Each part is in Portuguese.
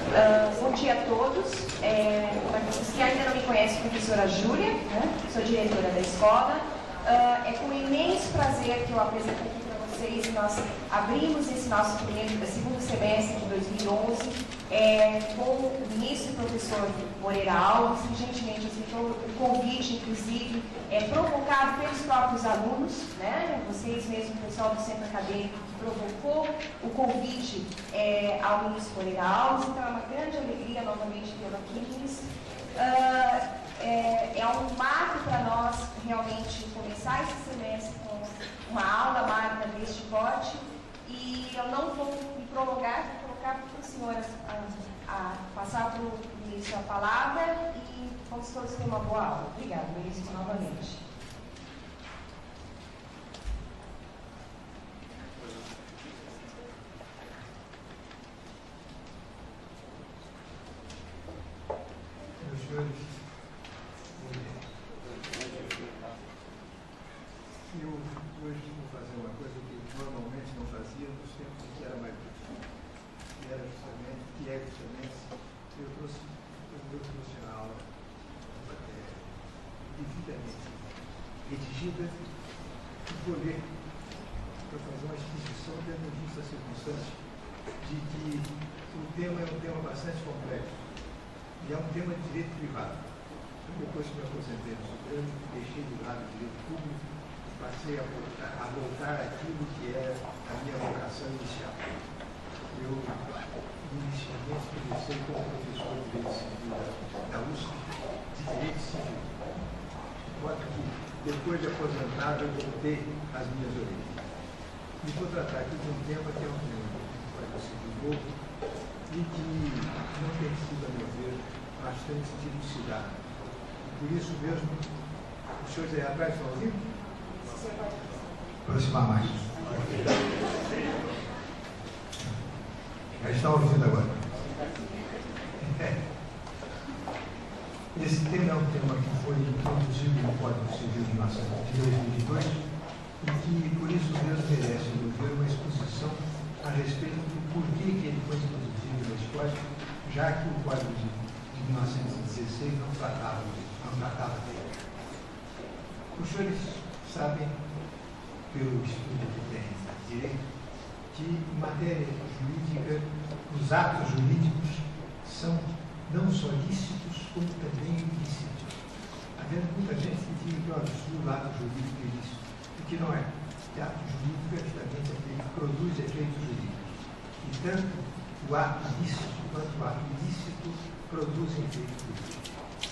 Bom dia a todos. Para vocês que ainda não me conhecem, professora Júlia, né? Sou diretora da escola. É com imenso prazer que eu apresento aqui para vocês. Nós abrimos esse nosso segundo semestre de 2011 com o ministro e professor Moreira Alves, que gentilmente aceitou o convite, inclusive, provocado pelos próprios alunos, né? Vocês mesmo, o pessoal do centro acadêmico, que provocou o convite ao ministro Moreira Alves. Então, é uma grande alegria novamente tê-lo aqui, ministro. É um marco para nós realmente começar esse semestre com uma aula magna deste porte, e eu não vou me prolongar, vou colocar para o senhor passar para o ministro a palavra e vamos todos ter uma boa aula. Obrigada, ministro, novamente. Meus senhores, eu hoje vou fazer uma coisa que normalmente não fazia nos tempos em que era mais difícil. Eu trouxe a aula devidamente redigida e vou ler para fazer uma exposição tendo em vista a circunstância de que o tema é um tema bastante complexo e é um tema de direito privado. Depois que me aposentei no Supremo, deixei de lado o direito público e passei a voltar àquilo que é a minha vocação inicial. Eu inicialmente comecei como professor de Direito Civil da USP, de Direito Civil. Enquanto que, depois de aposentado, eu voltei às minhas origens. E vou tratar aqui de um tema que é um tema do Civil novo e que não tem sido, a meu ver, bastante dilucidado. Por isso mesmo, os senhores aí atrás estão ouvindo? Aproximar mais. Já está ouvindo agora. Esse tema é um tema que foi introduzido no Código Civil de 2022 e que, por isso mesmo, merece, a meu ver, uma exposição a respeito do porquê que ele foi introduzido nesse Código, já que o Código de 1916 não tratava dele. Os senhores sabem, pelo estudo que tem de direito, que em matéria jurídica, os atos jurídicos são não só lícitos, como também ilícitos. Havendo muita gente que diz que é um absurdo o ato jurídico ilícito, o que não é. O ato jurídico é justamente aquele que produz efeitos jurídicos. E tanto o ato lícito quanto o ato ilícito produzem efeitos jurídicos.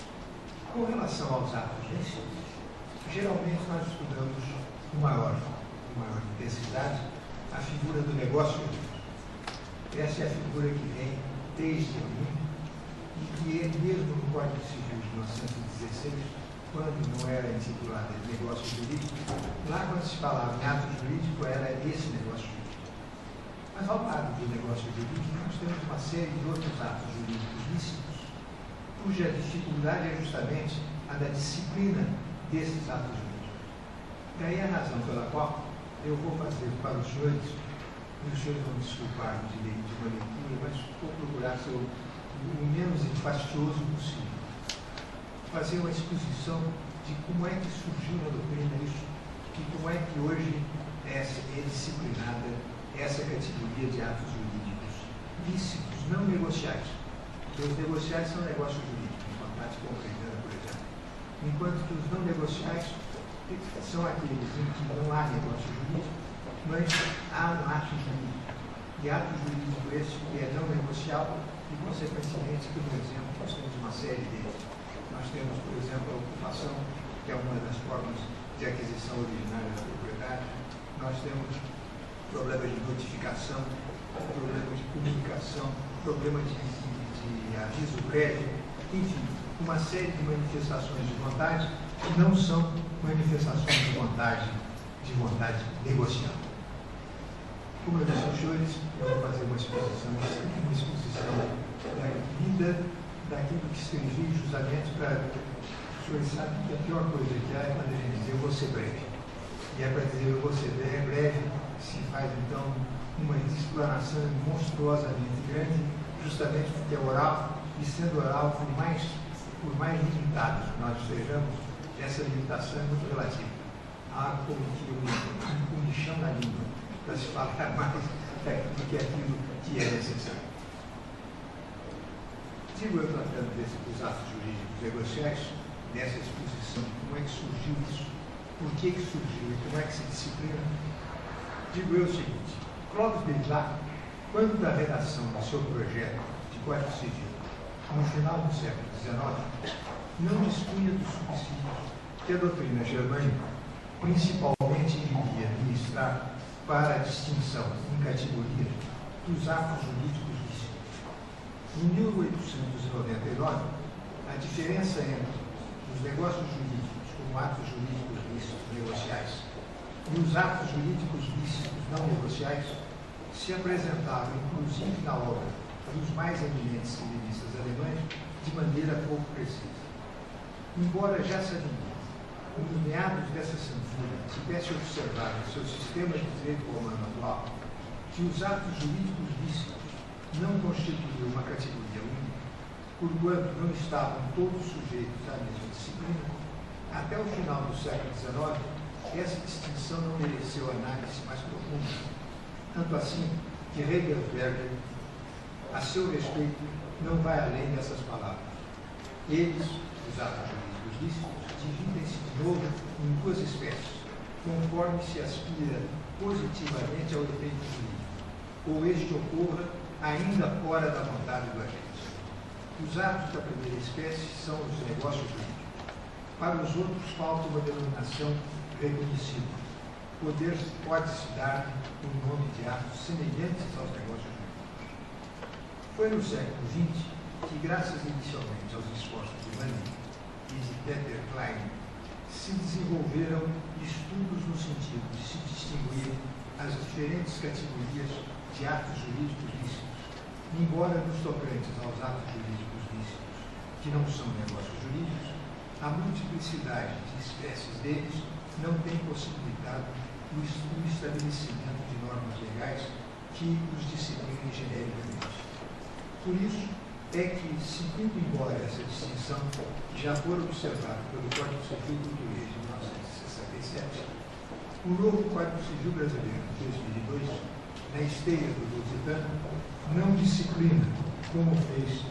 Com relação aos atos lícitos, geralmente nós estudamos com maior intensidade a figura do negócio jurídico. Essa é a figura que vem desde muito e que mesmo no Código Civil de 1916, quando não era intitulado de negócio jurídico, lá quando se falava em ato jurídico era esse negócio jurídico. Mas ao lado do negócio jurídico nós temos uma série de outros atos jurídicos lícitos, cuja dificuldade é justamente a da disciplina desses atos jurídicos. Daí a razão pela qual eu vou fazer para os senhores, e os senhores vão me desculpar no direito de uma leitura, mas vou procurar ser o menos enfastioso possível. Fazer uma exposição de como é que surgiu na doutrina isso, e como é que hoje é disciplinada essa categoria de atos jurídicos lícitos, não negociais. Porque os negociais são negócios jurídicos, contratos concretando, por exemplo. Enquanto que os não negociais são aqueles em que não há negócio jurídico, mas há um ato jurídico. E ato jurídico esse que é não negocial e, consequentemente, por exemplo, nós temos uma série deles. Nós temos, por exemplo, a ocupação, que é uma das formas de aquisição originária da propriedade. Nós temos problemas de notificação, problema de comunicação, problema de aviso prévio, enfim, uma série de manifestações de vontade que não são manifestações de vontade negocial. Como eu disse aos senhores, eu vou fazer uma exposição da vida daquilo que escrevi justamente para os senhores sabem que a pior coisa que há é quando a gente diz eu vou ser breve. E é para dizer eu vou ser breve, se faz então uma explanação monstruosamente grande justamente porque é oral, e sendo oral, por mais limitados que nós estejamos, essa limitação é muito relativa. Há como que um comichão na língua, para se falar mais do que aquilo que é necessário. Digo eu, tratando dos atos jurídicos negociais, nessa exposição, como é que surgiu isso, por que surgiu e como é que se disciplina, digo eu o seguinte: Clóvis Beillat, quando da redação do seu projeto de Código Civil, no final do século XIX, não dispunha dos subsídios que a doutrina germânica principalmente iria ministrar para a distinção em categorias dos atos jurídicos lícitos. Em 1899, a diferença entre os negócios jurídicos como atos jurídicos lícitos negociais e os atos jurídicos lícitos não negociais se apresentava, inclusive na obra dos mais eminentes civilistas alemães, de maneira pouco precisa. Embora já sabiam, nos meados dessa censura, tivesse observado o seu sistema de direito romano atual, que os atos jurídicos lícitos não constituíam uma categoria única, porquanto não estavam todos sujeitos à mesma disciplina, até o final do século XIX, essa distinção não mereceu análise mais profunda. Tanto assim que Regensberger, a seu respeito, não vai além dessas palavras. Eles, os atos jurídicos lícitos, dividem-se de novo em duas espécies, conforme se aspira positivamente ao efeito jurídico, ou este ocorra ainda fora da vontade do agente. Os atos da primeira espécie são os negócios jurídicos. Para os outros falta uma denominação reconhecida. Pode-se dar o nome de atos semelhantes aos negócios jurídicos. Foi no século XX que, graças inicialmente aos esforços de Manning e de Peter Klein, se desenvolveram estudos no sentido de se distinguir as diferentes categorias de atos jurídicos lícitos, embora nos tocantes aos atos jurídicos lícitos, que não são negócios jurídicos, a multiplicidade de espécies deles não tem possibilitado o estabelecimento de normas legais que os disciplinem genericamente. Por isso, é que, seguindo embora essa distinção já for observada pelo Código Civil Português de 1967, o novo Código Civil Brasileiro de 2002, na esteira do lusitano, não disciplina como fez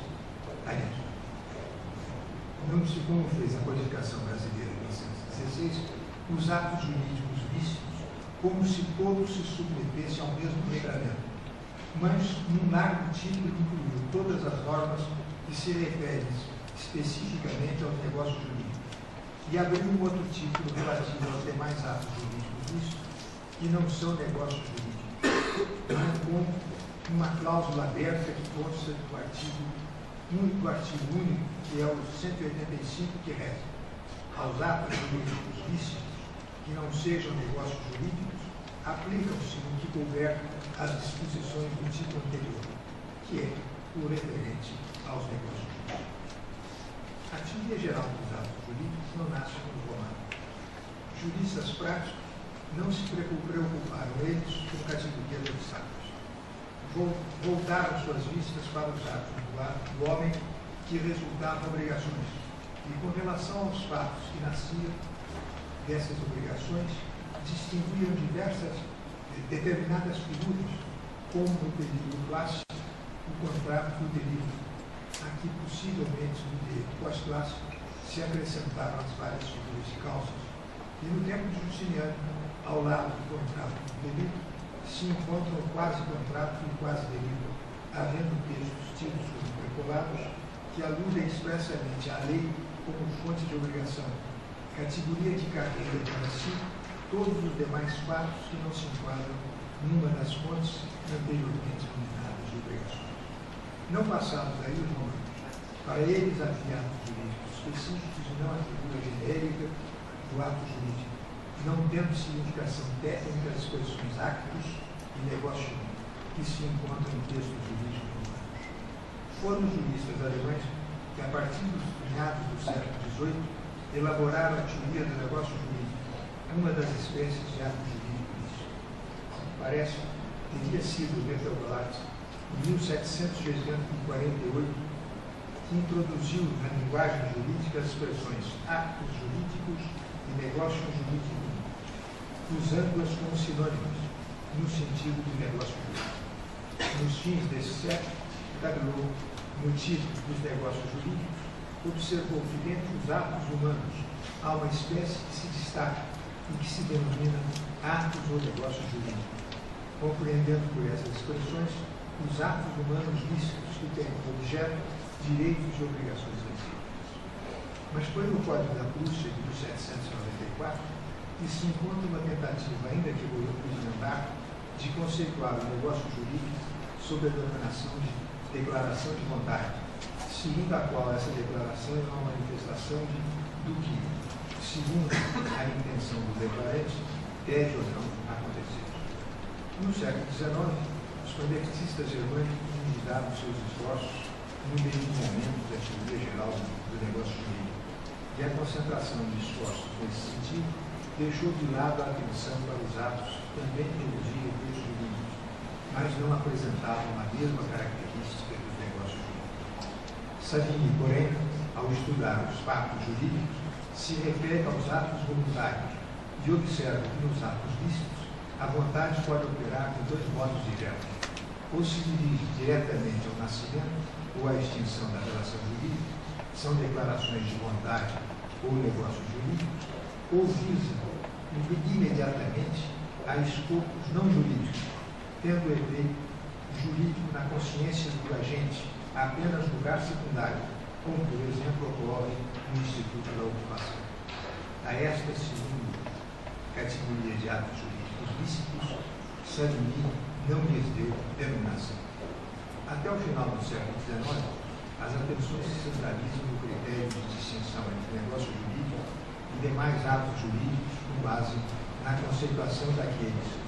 a codificação brasileira de 1916, os atos jurídicos lícitos, como se todos se submetessem ao mesmo regramento, mas num largo título que incluiu todas as normas que se referem especificamente aos negócios jurídicos, e abriu um outro título relativo aos demais atos jurídicos lícitos, que não são negócios jurídicos, com uma cláusula aberta que consta do artigo único, que é o 185, que reza: aos atos jurídicos lícitos que não sejam negócios jurídicos, aplicam-se no que couber as disposições do título anterior, que é o referente aos negócios jurídicos. A teoria geral dos atos jurídicos não nasce com os romanos. Juristas práticos não se preocuparam eles com categorias abstratas. Voltaram suas vistas para os atos do homem que resultavam obrigações, e com relação aos fatos que nasciam dessas obrigações, distinguiam determinadas figuras, como no período clássico, o contrato e o delito, a que possivelmente no direito pós-clássico se acrescentaram as várias figuras de causas, e no tempo de Justiniano, ao lado do contrato e do delito, se encontram o quase contrato e o quase delito, havendo textos tidos como precolados que aludem expressamente à lei como fonte de obrigação, categoria de carreira para si, todos os demais fatos que não se enquadram numa das fontes anteriormente nominadas de obrigações. Não passados daí os romanos. Para eles havia atos jurídicos específicos e não a figura genérica do ato jurídico, não tendo significação técnica das expressões actos e negócio que se encontram no texto jurídico romano. Foram os juristas alemães que, a partir dos meados do século XVIII, elaboraram a teoria do negócio jurídico, uma das espécies de ato jurídico lícito. Parece que teria sido Bertolt Brecht, em 1748, que introduziu na linguagem jurídica as expressões atos jurídicos e negócio jurídico, usando-as como sinônimos, no sentido de negócio jurídico. Nos fins desse século, tabeou no título dos negócios jurídicos, observou que dentro dos atos humanos há uma espécie que se destaca e que se denomina atos ou negócios jurídicos, compreendendo por essas expressões os atos humanos lícitos que têm como objeto direitos e obrigações recíprocas. Mas foi no Código da Prússia de 1794 que se encontra uma tentativa, ainda que rudimentar, de conceituar o negócio jurídico sob a denominação de declaração de vontade, segundo a qual essa declaração é uma manifestação do que, segundo a intenção do declarante, deve ou não acontecer. No século XIX, os convertistas germânicos ungidaram seus esforços no mesmo momento da teoria geral do negócio jurídico, e a concentração de esforços nesse sentido deixou de lado a atenção para os atos que também produziam efeitos jurídicos, mas não apresentavam a mesma característica dos negócios jurídicos. Savigny, porém, ao estudar os fatos jurídicos, se refere aos atos voluntários e observa que nos atos lícitos a vontade pode operar de dois modos diversos: ou se dirige diretamente ao nascimento ou à extinção da relação jurídica, são declarações de vontade ou negócios jurídicos, ou visa imediatamente a escopos não jurídicos, tendo efeito jurídico na consciência do agente apenas lugar secundário, como, por exemplo, ocorre no Instituto da Ocupação. A esta segunda categoria de atos jurídicos lícitos, Savigny não lhes deu denominação. Até o final do século XIX, as atenções se centralizam no critério de distinção entre negócio jurídico e demais atos jurídicos com base na conceituação daqueles.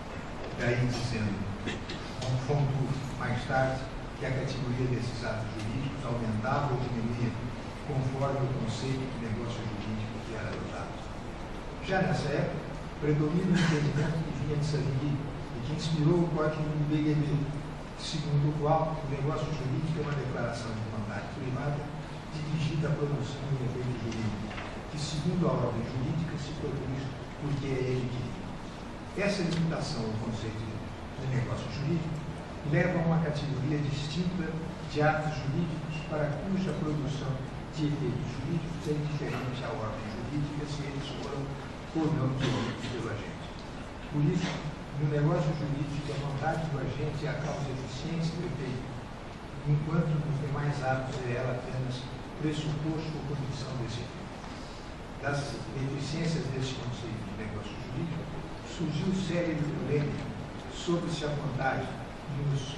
Daí dizendo, Fontour, mais tarde, que a categoria desses atos jurídicos aumentava ou diminuía conforme o conceito de negócio jurídico que era adotado. Já nessa época, predomina o entendimento que vinha de Savigny e que inspirou o Código do BGB, segundo o qual o negócio jurídico é uma declaração de vontade privada dirigida à produção de um efeito jurídico, que, segundo a ordem jurídica, se produz porque é ele que vive. Essa limitação ao conceito de negócio jurídico leva a uma categoria distinta de atos jurídicos para cuja produção de efeitos jurídicos é indiferente à ordem jurídica se eles foram ou não desenvolvidos pelo agente. Por isso, no negócio jurídico, a vontade do agente é a causa eficiente do efeito, enquanto nos demais atos é ela apenas pressuposto ou condição desse efeito. Das deficiências desse conceito de negócio jurídico, surgiu série de polêmica sobre se a vontade nos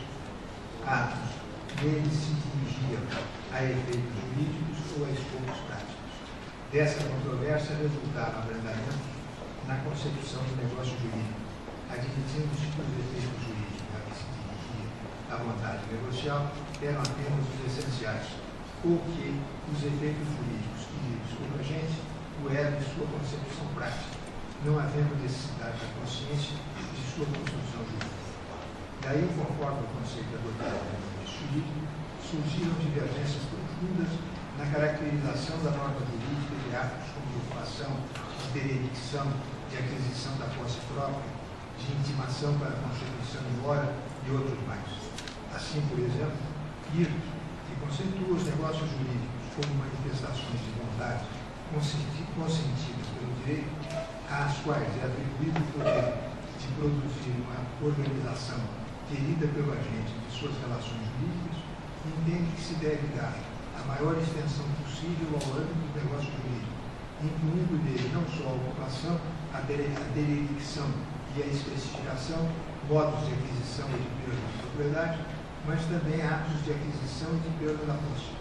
atos neles se dirigia a efeitos jurídicos ou a escopos práticos. Dessa controvérsia resultaram abrandamentos na concepção do negócio jurídico, admitindo-se que os efeitos jurídicos a que se dirigia a vontade negocial eram apenas os essenciais, ou que os efeitos jurídicos queridos pelo agente o eram de sua concepção prática, não havendo necessidade da consciência de sua construção jurídica. Daí, conforme o conceito adotado no negócio jurídico, surgiram divergências profundas na caracterização da norma jurídica de atos como de ocupação, de deredicção, de aquisição da posse própria, de intimação para a constituição em mora e outros mais. Assim, por exemplo, Hirth, que conceitua os negócios jurídicos como manifestações de vontade consentidas pelo direito, às quais é atribuído o poder de produzir uma organização querida pelo agente de suas relações jurídicas, entende que se deve dar a maior extensão possível ao âmbito do negócio jurídico, incluindo nele não só a ocupação, a deredicção e a especificação, modos de aquisição e de perda de propriedade, mas também atos de aquisição e de perda da posse.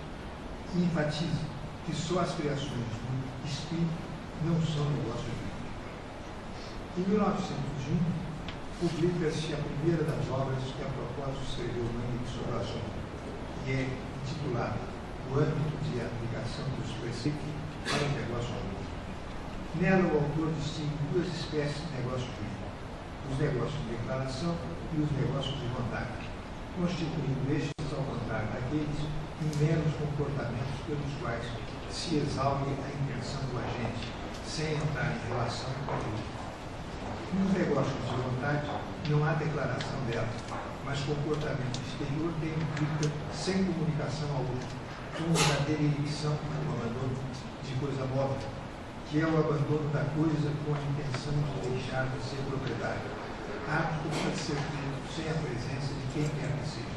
E enfatiza que só as criações do espírito não são negócio jurídico. Em 1901, publica-se a primeira das obras que a propósito escreveu Manning sobre o assunto, que é intitulada O âmbito de aplicação dos preceitos para o negócio jurídico. Nela, o autor distingue duas espécies de negócio jurídico: os negócios de declaração e os negócios de vontade. constituindo estes, ao contrário daqueles, em meros comportamentos pelos quais se exalgue a intenção do agente, sem entrar em relação com ele. Nos negócios de vontade, não há declaração dela, mas comportamento exterior que implica, sem comunicação alguma, como a derelição, o abandono de coisa móvel, que é o abandono da coisa com a intenção de deixar de ser propriedade. Ato que pode ser feito sem a presença de quem quer que seja.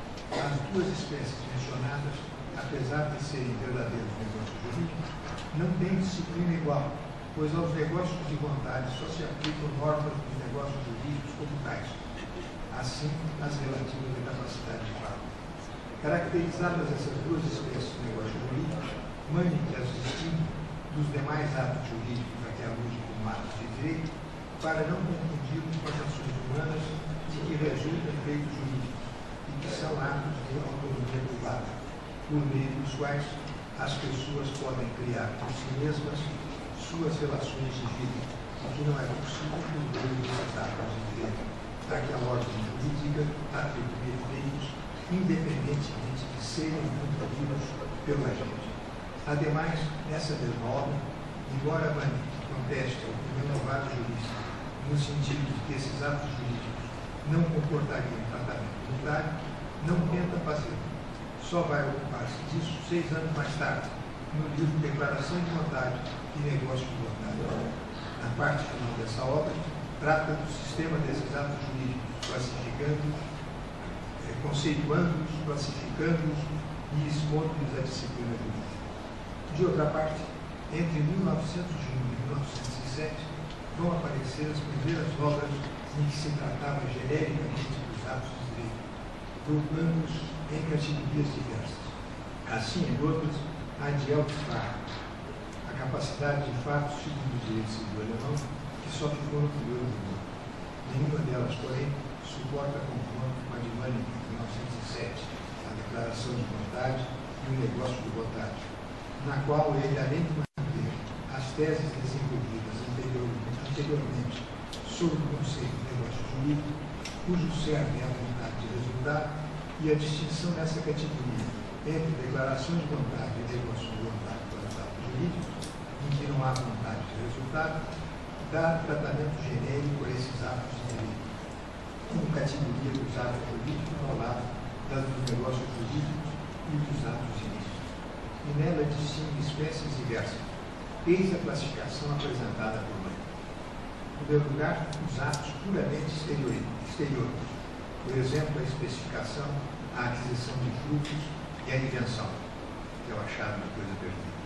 As duas espécies mencionadas, apesar de serem verdadeiros negócios jurídicos, não têm disciplina igual, pois aos negócios de vontade só se aplicam normas dos negócios jurídicos como tais, assim as relativas à capacidade de fato. Caracterizadas essas duas espécies de negócios jurídicos, Manning as distingue dos demais atos jurídicos a que alude como atos de direito, para não confundirmos com as ações humanas de que resultam efeitos jurídicos e que são atos de autonomia privada, por meio dos quais as pessoas podem criar por si mesmas suas relações de vida, o que não é possível por meio desses atos de direito, para que a ordem jurídica atribui efeitos independentemente de serem cumpridos pelo agente. Ademais, nessa mesma obra, embora Manning conteste ao renovado jurista no sentido de que esses atos jurídicos não comportariam tratamento unitário, não tenta fazê-lo. Só vai ocupar-se disso 6 anos mais tarde, no livro Declaração de Vontade e Negócio de Vontade. Na parte final dessa obra, trata do sistema desses atos jurídicos, classificando-os, conceituando-os, classificando-os e expondo-lhes a disciplina jurídica. De outra parte, entre 1901 e 1907, vão aparecer as primeiras obras em que se tratava genericamente dos atos de direito, grupando-os em categorias diversas. Assim, em outras, a de Elfsbach, a capacidade de fato segundo o direito civil alemão, que só ficou no primeiro volume. Nenhuma delas, porém, suporta confronto com a de Manning, de 1907, a Declaração de Vontade e o Negócio de Vontade, na qual ele, além de manter as teses desenvolvidas anteriormente sobre o conceito de negócio jurídico, cujo cerne é a vontade de resultado, e a distinção nessa categoria entre declaração de vontade e negócio de vontade para os atos jurídicos, em que não há vontade de resultado, dá tratamento genérico a esses atos de direito, como categoria dos atos jurídicos ao lado das dos negócios jurídicos e dos atos ilícitos. E nela distingue espécies diversas. Eis a classificação apresentada por Manning. Em primeiro lugar, os atos puramente exteriores. Por exemplo, a especificação, a aquisição de frutos e a invenção, que é o achado da coisa perdida.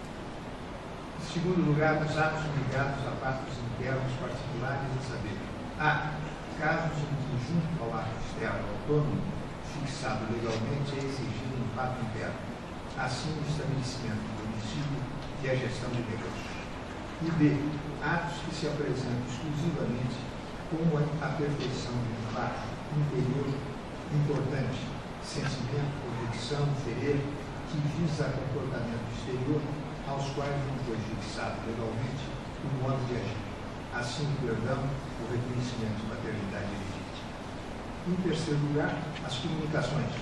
Em segundo lugar, os atos ligados a fatos internos particulares, a saber, a casos em que, junto ao ato externo autônomo, fixado legalmente, é exigido um fato interno, assim o estabelecimento do domicílio e a gestão de negócios. E B, atos que se apresentam exclusivamente como a perfeição de um fato interior importante, sentimento, convicção, querer, que visa comportamento exterior, aos quais não foi fixado legalmente o modo de agir, assim o perdão, o reconhecimento de paternidade legítima. Em terceiro lugar, as comunicações.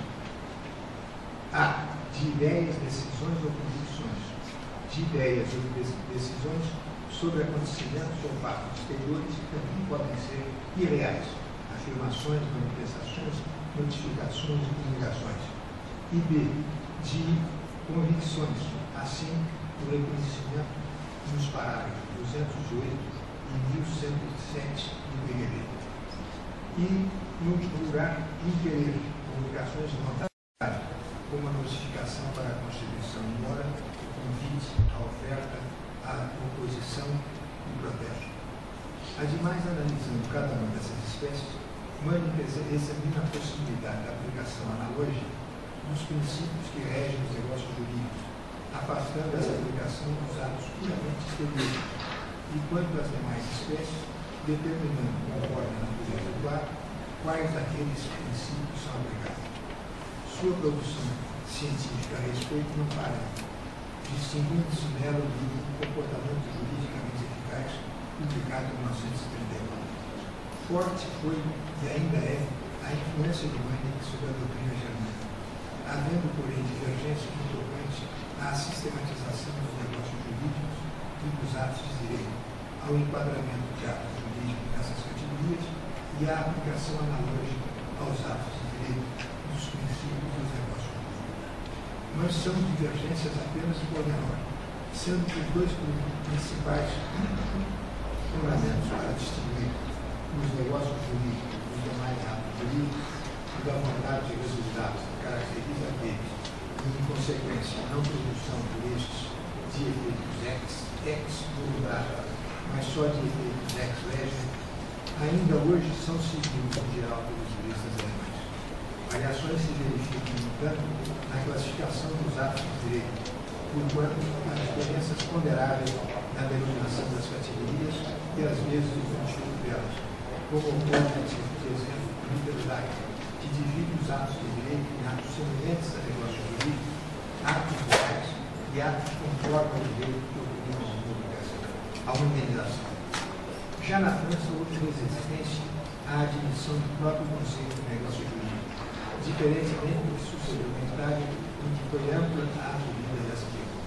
A, de ideias, decisões ou convicções, de ideias ou decisões sobre acontecimentos ou fatos exteriores que também podem ser irreais, afirmações, manifestações, notificações e comunicações. E B, de convicções, assim o reconhecimento nos parágrafos 208 e 1107 do BGB. E, em último lugar, inquerer, comunicações de vontade, como a notificação para a constituição em mora, o convite, a oferta, a oposição e o protesto. Ademais, analisando cada uma dessas espécies, Manning examina a possibilidade da aplicação analógica dos princípios que regem os negócios jurídicos, afastando essa aplicação dos atos puramente exteriores, e quanto às demais espécies, determinando, conforme a natureza do ato, quais daqueles princípios são aplicados. Sua produção científica a respeito não para, distinguindo-se nela do livro Comportamento Juridicamente Eficaz, publicado em 1939. Forte foi, e ainda é, a a influência de Meinix sobre a doutrina germânica, havendo, porém, divergência no tocante à sistematização dos negócios jurídicos e dos atos de direito, ao enquadramento de atos jurídicos nessas categorias e à aplicação analógica aos atos de direito dos princípios dos negócios jurídicos. Mas são divergências apenas de pormenor, sendo que os dois principais fundamentos para distinguir os negócios jurídicos dos demais atos jurídicos e da vontade de resultados que caracteriza aqueles e, em consequência, não produção por estes de efeitos ex voluntari, mas só de efeitos ex lege, ainda hoje são seguidos em geral pelos juristas alemães. Variações se verificam, no entanto, na classificação dos atos de direito, porquanto há diferenças ponderáveis na denominação das categorias e, às vezes, do conteúdo delas, como ocorre, por exemplo, no Niederlage, que divide os atos de direito em atos semelhantes a negócios jurídicos, atos reais e atos conforme ao direito que obrigam a uma indenização. Já na França, houve resistência à admissão do próprio conceito de negócio jurídico, diferentemente do que sucedeu na Itália, em que foi ampla a acolhida dessa figura.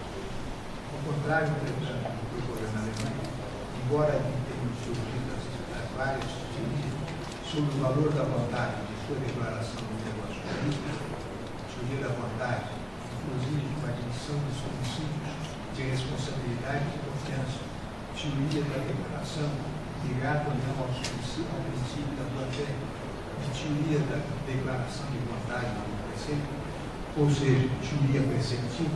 Ao contrário, entretanto, do que ocorreu na Alemanha, embora tenham surgido as várias teorias sobre o valor da vontade de sua declaração do negócio jurídico, teoria da vontade, inclusive com a admissão dos princípios de responsabilidade e confiança, teoria da declaração, ligada ou não ao princípio da boa-fé, de teoria da declaração de vontade do preceito, ou seja, teoria preceptiva,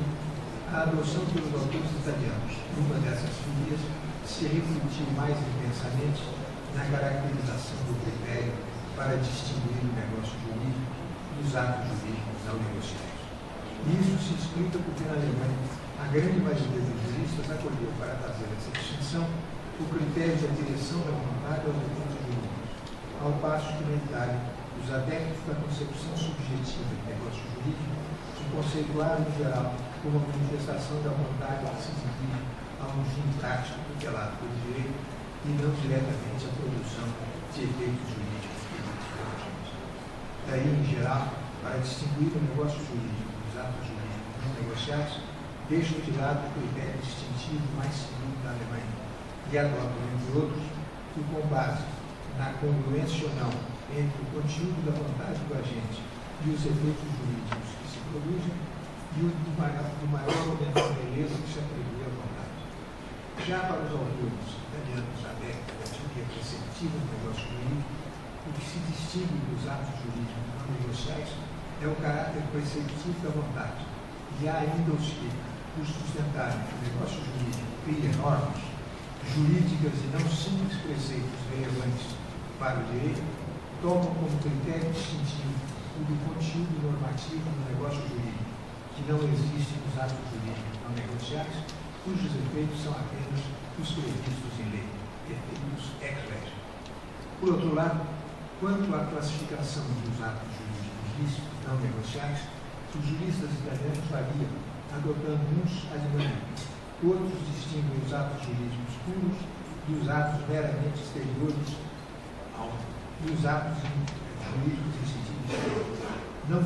a adoção pelos autores italianos numa dessas teorias se refletiu mais intensamente na caracterização do critério para distinguir o negócio jurídico dos atos jurídicos não negociais. E isso se explica porque, na Alemanha, a grande maioria dos juristas acolheu para fazer essa distinção o critério da direção da vontade aos efeitos jurídicos, ao passo que, na Itália, os adeptos da concepção subjetiva do negócio jurídico o conceituaram, em geral, como a manifestação da vontade que se dirige a um fim prático tutelado pelo direito e não diretamente a produção de efeitos jurídicos políticos. Daí, em geral, para distinguir o negócio jurídico dos atos jurídicos não negociais, deixam de lado o critério distintivo mais seguido da Alemanha e adotam, entre outros, que, com base na congruência ou não entre o conteúdo da vontade do agente e os efeitos jurídicos que se produzem, e o do maior ou menor beleza que se atribui à vontade. Já para os autores italianos adeptos da teoria preceptiva do negócio jurídico, o que se distingue dos atos jurídicos não negociais é o caráter preceptivo da vontade, e há ainda os que, por sustentarem que o negócio jurídico cria normas jurídicas e não simples preceitos relevantes para o direito, tomam como critério distintivo o do conteúdo normativo do negócio jurídico, que não existe nos atos jurídicos não negociais, cujos efeitos são apenas os previstos em lei, efeitos ex lege. Por outro lado, quanto à classificação dos atos jurídicos lícitos não negociais, os juristas italianos variam, adotando uns ad manum, outros distinguem os atos jurídicos puros dos atos meramente exteriores e os atos jurídicos em sentido exterior.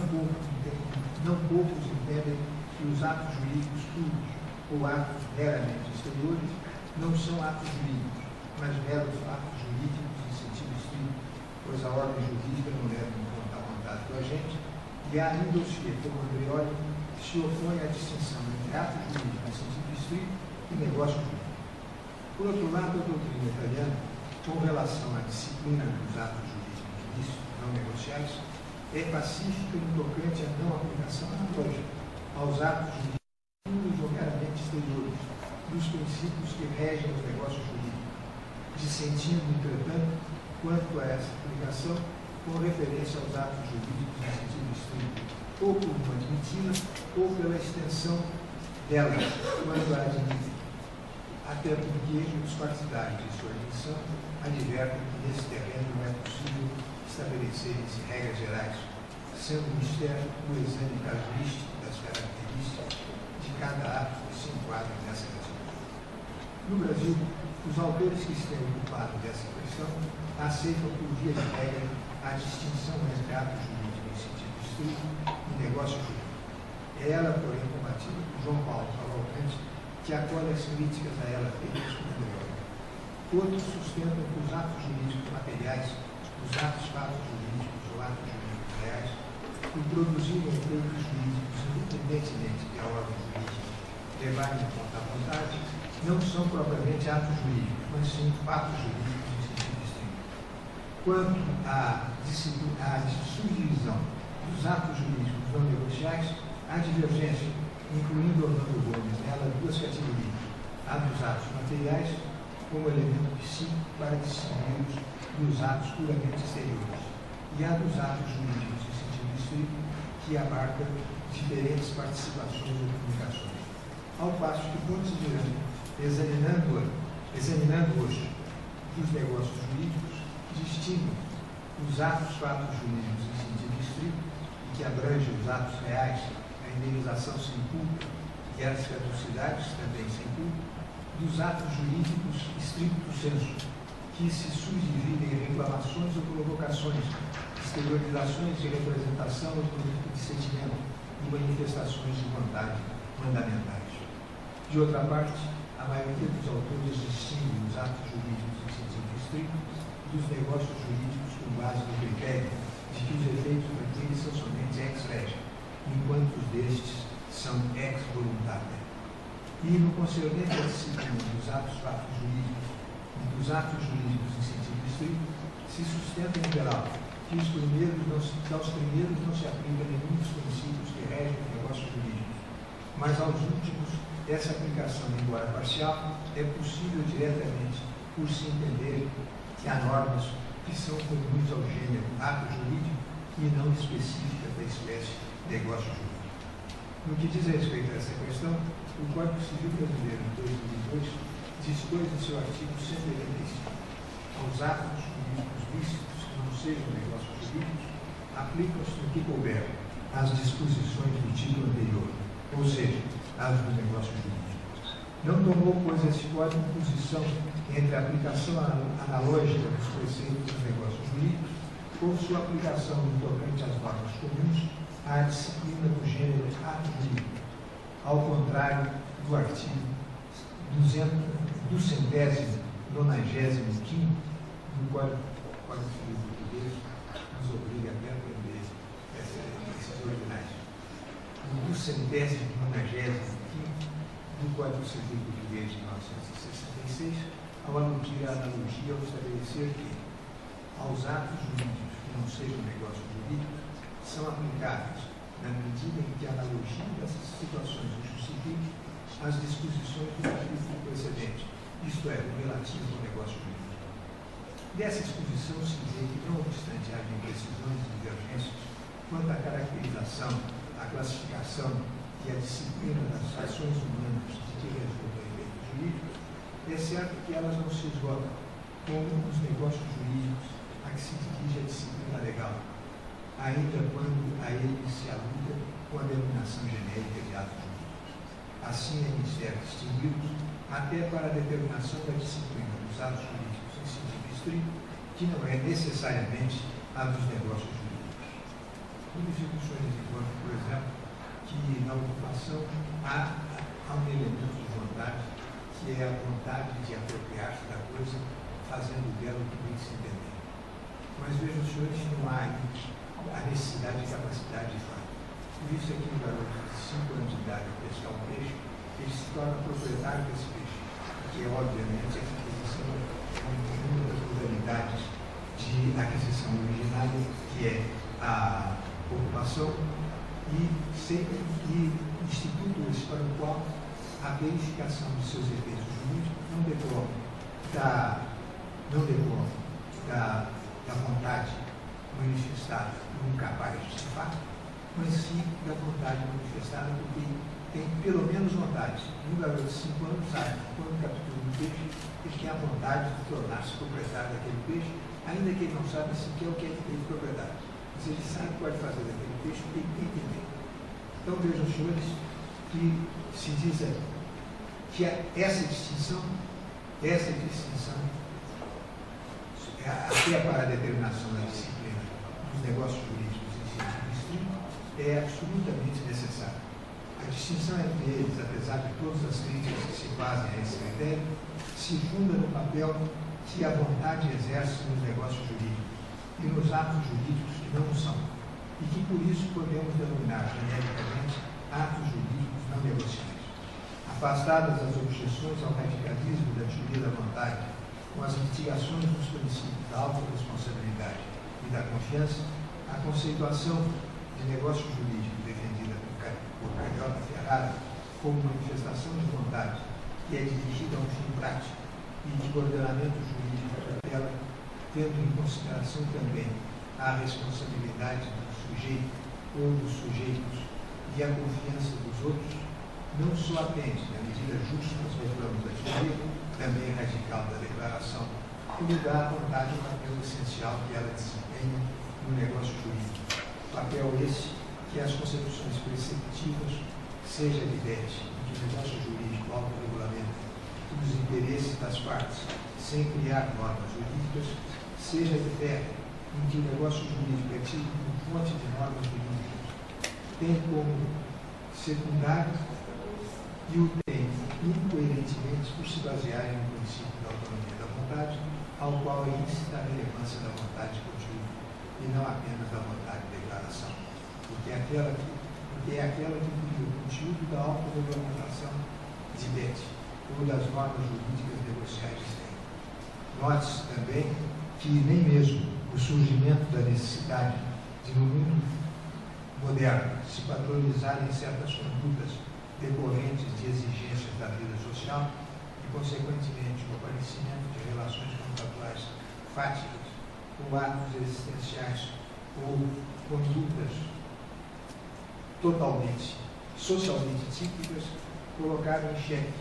Não poucos entendem que os atos jurídicos puros ou atos meramente exteriores não são atos jurídicos, mas meros atos jurídicos em sentido estrito, pois a ordem jurídica não leva em conta a vontade do agente, e há ainda os que, como Andreoli, se opõem à distinção entre atos jurídicos em sentido estrito e negócio jurídico. Por outro lado, a doutrina italiana, com relação à disciplina dos atos jurídicos lícitos não negociais, é pacífica no tocante à não aplicação analógica aos atos jurídicos puros ou meramente exteriores dos princípios que regem os negócios jurídicos, dissentindo, entretanto, quanto a essa aplicação com referência aos atos jurídicos em sentido estrito, ou por não admiti-la, ou pela extensão delas, quando a admitem. Até porque os partidários de sua admissão advertem que nesse terreno não é possível estabelecerem-se regras gerais, sendo o mistério o exame casuístico das características de cada ato que se enquadra nessa categoria. No Brasil, o Os autores que estão ocupados dessa questão aceitam por via de regra a distinção entre ato jurídico em sentido estrito e negócio jurídico. É ela, porém, combatida por João Paulo Cavalcante, que acolhe as críticas a ela feitas como melhor. Outros sustentam que os atos jurídicos materiais, os atos fatos jurídicos ou atos jurídicos reais, que produziram efeitos jurídicos independentemente da ordem jurídica, levarem em conta a vontade, não são propriamente atos jurídicos, mas sim fatos jurídicos em sentido estrito. Quanto à subdivisão dos atos jurídicos não negociais, há divergência, incluindo Orlando Gomes nela, duas categorias: a dos atos materiais, como elemento psíquico para distingui-los dos atos puramente exteriores, e a dos atos jurídicos em sentido estrito, que abarca diferentes participações ou comunicações. Ao passo que, considerando, examinando-os dos negócios jurídicos, distingue os atos fatos jurídicos em sentido estrito, e que abrange os atos reais, a indenização sem culpa e as caducidades também sem culpa, dos atos jurídicos estricto sensu, que se subdividem em reclamações ou provocações, exteriorizações de representação ou de sentimento e manifestações de vontade mandamentais. De outra parte, a maioria dos autores distingue os atos jurídicos em sentido estrito dos negócios jurídicos com base no critério de que os efeitos daqueles são somente ex lege, enquanto os destes são ex voluntaria. E no concernente à disciplina dos atos fatos jurídicos e dos atos jurídicos em sentido estrito, se sustenta em geral que aos primeiros não se aplica nenhum dos princípios que regem o negócio jurídico, mas aos últimos essa aplicação, embora parcial, é possível diretamente por se entender que há normas que são comuns ao gênero ato jurídico e não específicas da espécie negócio jurídico. No que diz respeito a essa questão, o Código Civil Brasileiro, de 2002, dispôs em seu artigo 185: aos atos jurídicos lícitos que não sejam negócios jurídicos, aplicam-se no que couber as disposições do título anterior, ou seja, as dos negócios jurídicos. Não tomou, pois, esse código posição entre a aplicação analógica dos preceitos dos negócios jurídicos ou sua aplicação no tocante às normas comuns à disciplina do gênero ato jurídico, ao contrário do artigo 295º do Código Civil Português, nos obriga a aprender esses originais. O 295º do Código Civil Português de 1966, ao aludir a analogia ao estabelecer que aos atos jurídicos que não sejam negócios jurídicos são aplicáveis, na medida em que a analogia dessas situações o justifique, as disposições do capítulo precedente, isto é, o relativo ao negócio jurídico. Dessa exposição se vê que, não obstante haja imprecisões e divergências quanto à caracterização, à classificação e à disciplina das ações humanas de que resultam efeitos jurídicos, é certo que elas não se esgotam como os negócios jurídicos a que se dirige a disciplina legal, ainda quando a ele se aluda com a denominação genérica de atos jurídicos. Assim é necessário distingui-los até para a determinação da disciplina dos atos jurídicos em sentido estrito, que não é necessariamente a dos negócios jurídicos. Como instituições encontram, por exemplo, que na ocupação há um elemento de vontade, que é a vontade de apropriar-se da coisa, fazendo dela o que bem se entender. Mas vejam, senhores, que não há a necessidade e capacidade de fato. Por isso é que um garoto de 5 anos de idade pescar um peixe, ele se torna proprietário desse peixe, que é, obviamente, a aquisição de uma das modalidades de aquisição originária, que é a ocupação, e instituto esse para o qual a verificação de seus efeitos jurídicos não decorre da vontade manifestada por um capaz de fato, mas sim da vontade manifestada por quem tem pelo menos vontade. Um garoto de 5 anos sabe que quando captura um peixe, ele tem a vontade de tornar-se proprietário daquele peixe, ainda que ele não saiba sequer o que é que tem de propriedade. Mas ele sabe o que pode fazer daquele peixe, tem que entender. Então vejam, senhores, que se diz que essa distinção Essa distinção, até para a determinação da disciplina dos negócios jurídicos em sentido estrito, é absolutamente necessária. A distinção entre eles, apesar de todas as críticas que se fazem a esse critério, se funda no papel que a vontade exerce nos negócios jurídicos e nos atos jurídicos que não o são, e que por isso podemos denominar genericamente atos jurídicos não negociáveis. Afastadas as objeções ao radicalismo da teoria da vontade, com as mitigações dos princípios da autorresponsabilidade e da confiança, a conceituação de negócio jurídico defendida por Carioca Ferrara como manifestação de vontade que é dirigida a um fim prático e de ordenamento jurídico da tutela, tendo em consideração também a responsabilidade do sujeito ou dos sujeitos e a confiança dos outros, não só atende, na medida justa aos reclamos da teoria, também radical da declaração, como dá à vontade o papel essencial que ela desempenha no negócio jurídico. Papel esse que as concepções preceptivas seja evidente em que o negócio jurídico autorregulamenta os interesses das partes sem criar normas jurídicas, seja de fé em que o negócio jurídico é tido como fonte de normas jurídicas, tem como secundário e o tem incoerentemente por se basearem no princípio da autonomia da vontade, ao qual é íncita a relevância da vontade de conteúdo e não apenas da vontade de declaração, porque é aquela que cria o conteúdo da autorregulamentação de DET ou das normas jurídicas negociais têm. Note-se também que nem mesmo o surgimento da necessidade de, no mundo moderno, se patronizarem certas condutas decorrentes de exigências da vida social e, consequentemente, o aparecimento de relações contratuais fáticas ou atos existenciais ou condutas totalmente, socialmente típicas, colocaram em xeque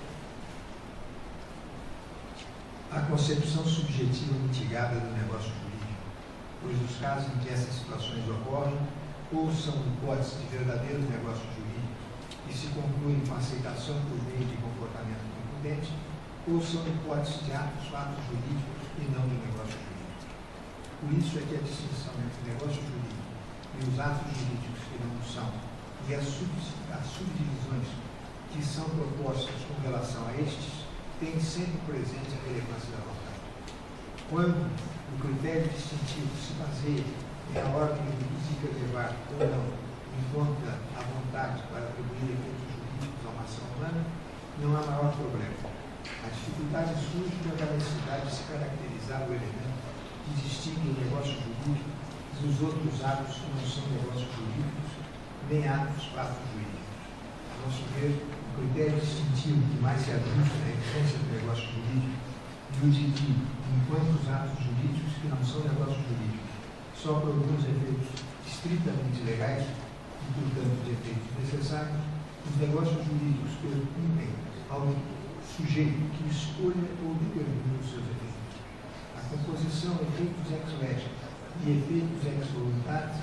a concepção subjetiva mitigada do negócio jurídico, pois os casos em que essas situações ocorrem ou são hipóteses de verdadeiros negócios jurídicos e se concluem com aceitação por meio de comportamento concludente, ou são hipóteses de fatos jurídicos e não de negócio jurídico. Por isso é que a distinção entre negócio jurídico e os atos jurídicos que não são e as subdivisões que são propostas com relação a estes tem sempre presente a relevância da vontade. Quando o critério distintivo se baseia em a ordem jurídica levar ou não em conta a vontade para atribuir efeitos jurídicos a uma ação humana, não há maior problema. A dificuldade surge quando a necessidade de se caracterizar o elemento que distingue o negócio jurídico dos outros atos que não são negócios jurídicos, nem atos fatos jurídicos. A nosso ver, o critério distintivo que mais se ajusta à essência do negócio jurídico e o de que, enquanto os atos jurídicos que não são negócios jurídicos só produzem efeitos estritamente legais e, portanto, de efeitos necessários, os negócios jurídicos permitem ao sujeito que escolha ou determine os seus efeitos. A composição efeitos ex lege e efeitos ex voluntate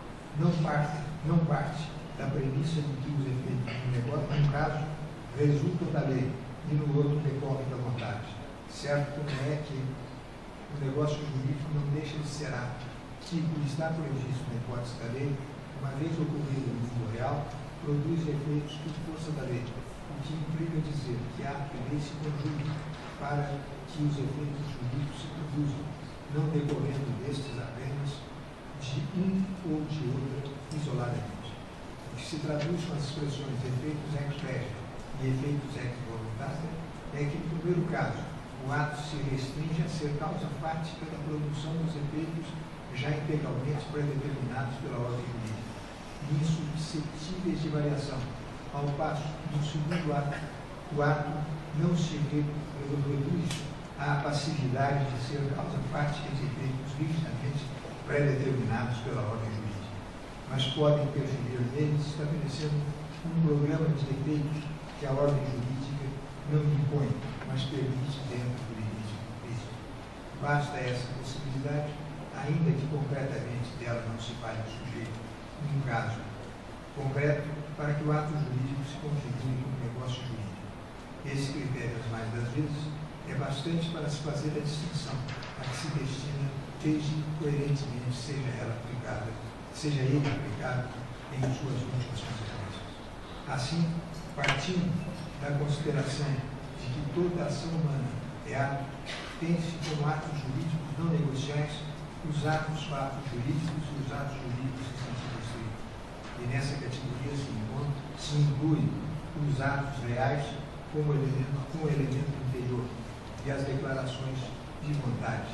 não parte da premissa de que os efeitos do negócio, num caso, resultam da lei e no outro decorrem da vontade. Certo como é que o negócio jurídico não deixa de ser ato que, por estar previsto na hipótese da lei, uma vez ocorrido no mundo real, produz efeitos por força da lei, o que implica dizer que ato e lei se conjugam para que os efeitos jurídicos se produzam, não decorrendo destes apenas de um ou de outro isoladamente. O que se traduz com as expressões efeitos ex lege e efeitos ex voluntate é que, no primeiro caso, o ato se restringe a ser causa fática da produção dos efeitos já integralmente predeterminados pela ordem jurídica e insuscetíveis de variação, ao passo que, no segundo ato, o ato não se reduz à passividade de ser causa fática de efeitos rigidamente predeterminados pela ordem jurídica, mas podem interferir neles estabelecendo um programa de efeitos que a ordem jurídica não impõe, mas permite dentro do limite implícito. Basta essa possibilidade, ainda que concretamente dela não se fale o sujeito, num caso concreto, para que o ato jurídico se configure como negócio jurídico. Esse critério, as mais das vezes, é bastante para se fazer a distinção a que se destina desde coerentemente, seja ele aplicado em suas últimas consequências. Assim, partindo da consideração de que toda ação humana é ato, tem-se como atos jurídicos não negociais os atos fatos jurídicos e os atos jurídicos em sentido estrito. E nessa categoria se inclui os atos reais como elemento interior e as declarações de vontade,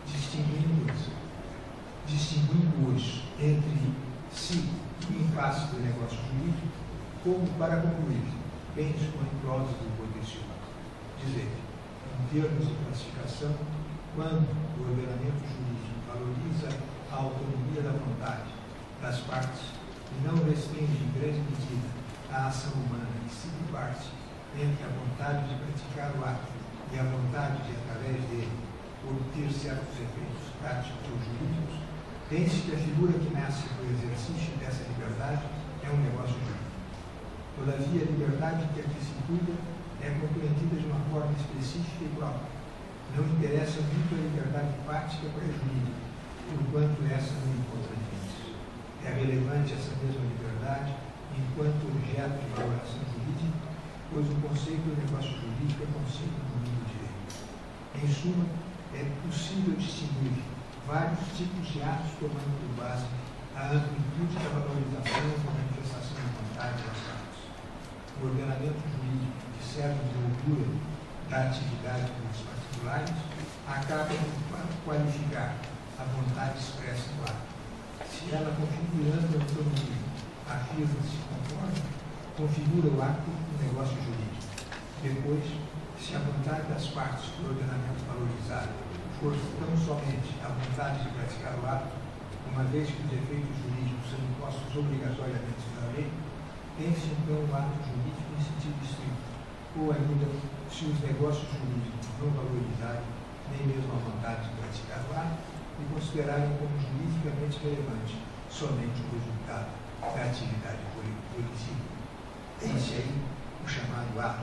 distinguindo-os entre si em face do negócio jurídico, como para concluir, bem dispõe prova do potencial. Dizer, em termos de classificação, quando o ordenamento jurídico valoriza a autonomia da vontade das partes e não restringe em grande medida a ação humana e se parte entre a vontade de praticar o ato e a vontade de, através dele, obter certos efeitos práticos ou jurídicos, tem-se que a figura que nasce do exercício dessa liberdade é um negócio jurídico. Todavia, a liberdade que aqui se cuida é compreendida de uma forma específica e própria. Não interessa muito a liberdade prática para a jurídica, enquanto essa não encontra limites. É relevante essa mesma liberdade enquanto objeto de valoração jurídica, pois o conceito do negócio jurídico é conceito do mundo do direito. Em suma, é possível distinguir vários tipos de atos tomando por base a amplitude da valorização e da manifestação de vontade das partes. O ordenamento jurídico que serve de moldura da atividade dos particulares acaba por qualificar a vontade expressa no ato. Se ela, configurando a autonomia, afirma-se conforme, configura o ato do negócio jurídico. Depois, se a vontade das partes do ordenamento valorizado for tão somente a vontade de praticar o ato, uma vez que os efeitos jurídicos são impostos obrigatoriamente pela lei, tem-se então o ato jurídico em sentido estrito, ou ainda, se os negócios jurídicos não valorizarem nem mesmo a vontade de praticar o ato e considerarem como juridicamente relevante somente o resultado da atividade política. Tem-se aí o chamado ato.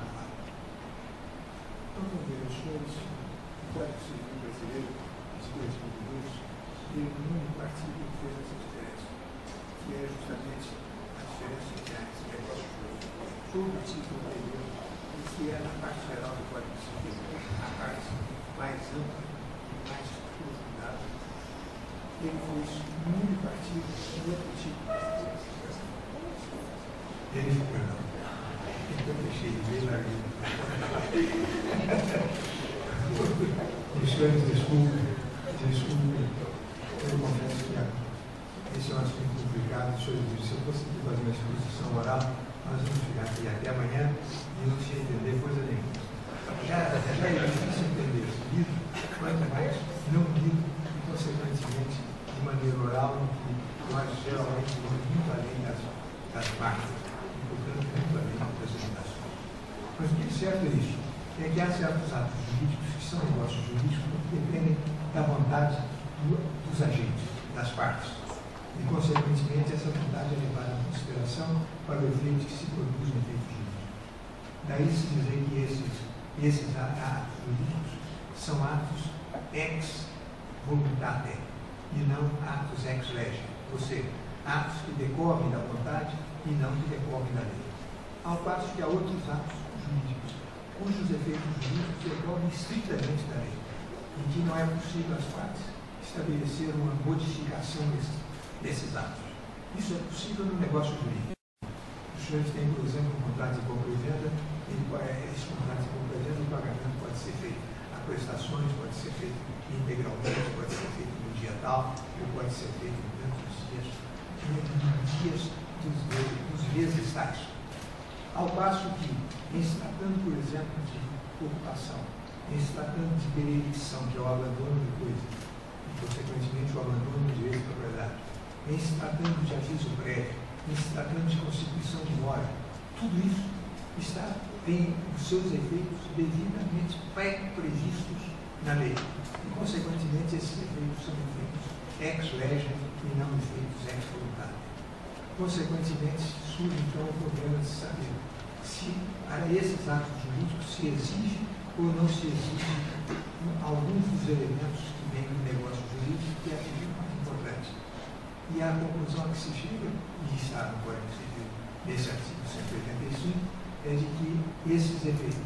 Então, vamos ver, os senhores, o Código Civil Brasileiro, de 2002, tem um único artigo que fez essa diferença, que é justamente a diferença entre esse negócio jurídico. Todo o título anterior, que é na parte geral do Código Civil, a parte mais ampla e mais aprofundada, ele fez um único artigo e outro tipo. Ele, perdão, então deixei de ver lá. Os senhores desculpem, eu confesso que esse é um assunto complicado. Se eu fosse fazer uma exposição oral, nós vamos ficar aqui até amanhã e não se entender coisa nenhuma. Já é difícil entender esse livro, quanto mais não lido e, consequentemente, de maneira oral, que nós geralmente vamos muito além das máquinas, e, portanto, muito além das limitações. Mas o que é certo é isso, é que há certos atos jurídicos que são negócios jurídicos que dependem da vontade dos agentes, das partes. E, consequentemente, essa vontade é levada em consideração para o efeito que se produz no efeito jurídico. Daí se dizer que esses atos jurídicos são atos ex voluntate e não atos ex lege, ou seja, atos que decorrem da vontade e não que decorrem da lei. Ao passo que há outros atos jurídicos cujos efeitos jurídicos decorrem estritamente da lei, em que não é possível às partes estabelecer uma modificação desses atos. Isso é possível no negócio jurídico. Os senhores têm, por exemplo, um contrato de compra e venda, esse contrato de compra e venda, o pagamento pode ser feito a prestações, pode ser feito integralmente, pode ser feito no dia tal, ou pode ser feito dentro dos dias dos meses tais. Ao passo que, em se tratando, por exemplo, de ocupação, em se tratando de derelição, que é o abandono de coisa, e, consequentemente, o abandono do direito de propriedade, em se tratando de aviso prévio, em se tratando de constituição de mora, tudo isso tem os seus efeitos devidamente pré-previstos na lei. E, consequentemente, esses efeitos são efeitos ex lege e não efeitos ex voluntate. Consequentemente, surge então o problema de saber se para esses atos jurídicos se exige ou não se exige alguns dos elementos que vêm do negócio jurídico, que é aquilo mais importante. E a conclusão que se chega, e está no Código Civil, nesse artigo 185, é de que esses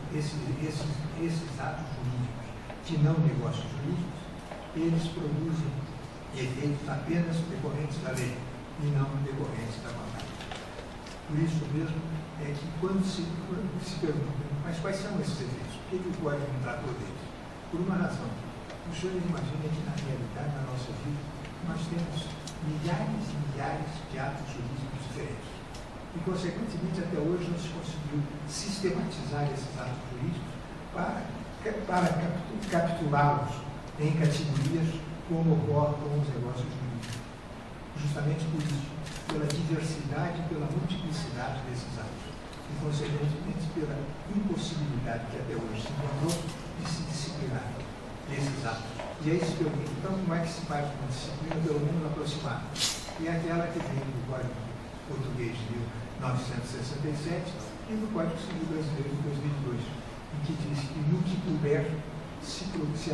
atos jurídicos, que não negócios jurídicos, eles produzem efeitos apenas decorrentes da lei e não decorrentes da vontade. Por isso mesmo é que quando se pergunta, mas quais são esses efeitos? Por que o Código não tratou deles? Por uma razão. Os senhores imaginem que na realidade, na nossa vida, nós temos milhares e milhares de atos jurídicos diferentes. E, consequentemente, até hoje não se conseguiu sistematizar esses atos jurídicos para capturá-los em categorias como ocorre com os negócios jurídicos. Justamente por isso, pela diversidade e pela multiplicidade desses atos. E, consequentemente, pela impossibilidade que até hoje se encontrou de se disciplinar esses atos. E aí se pergunta, então, como é que se faz uma disciplina, pelo menos aproximada? E aquela que vem do Código Português de 1967 e do Código Civil Brasileiro de 2002, em que diz que no que puder se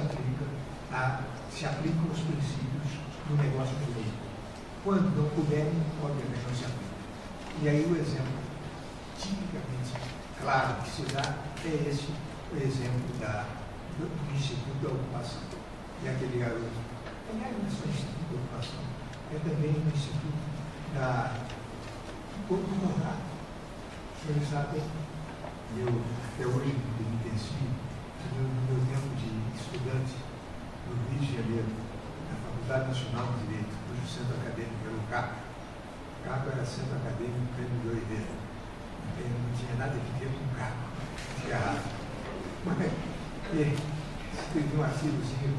aplicam os princípios do negócio jurídico. Quando não puderem, obviamente não se aplicam. E aí o exemplo tipicamente claro que se dá é esse, o exemplo do Instituto da Ocupação. E aquele garoto, aliás, não é só o Instituto da Ocupação, é também o Instituto do Contrato. Os senhores sabem, eu até hoje me penitencio, no meu tempo de estudante no Rio de Janeiro, na Faculdade Nacional de Direito, cujo centro acadêmico era o CAP. O CAP era Centro Acadêmico Prêmio de Oliveira. Não tinha nada a ver com o CAP, tinha errado. Mas escrevi um artigozinho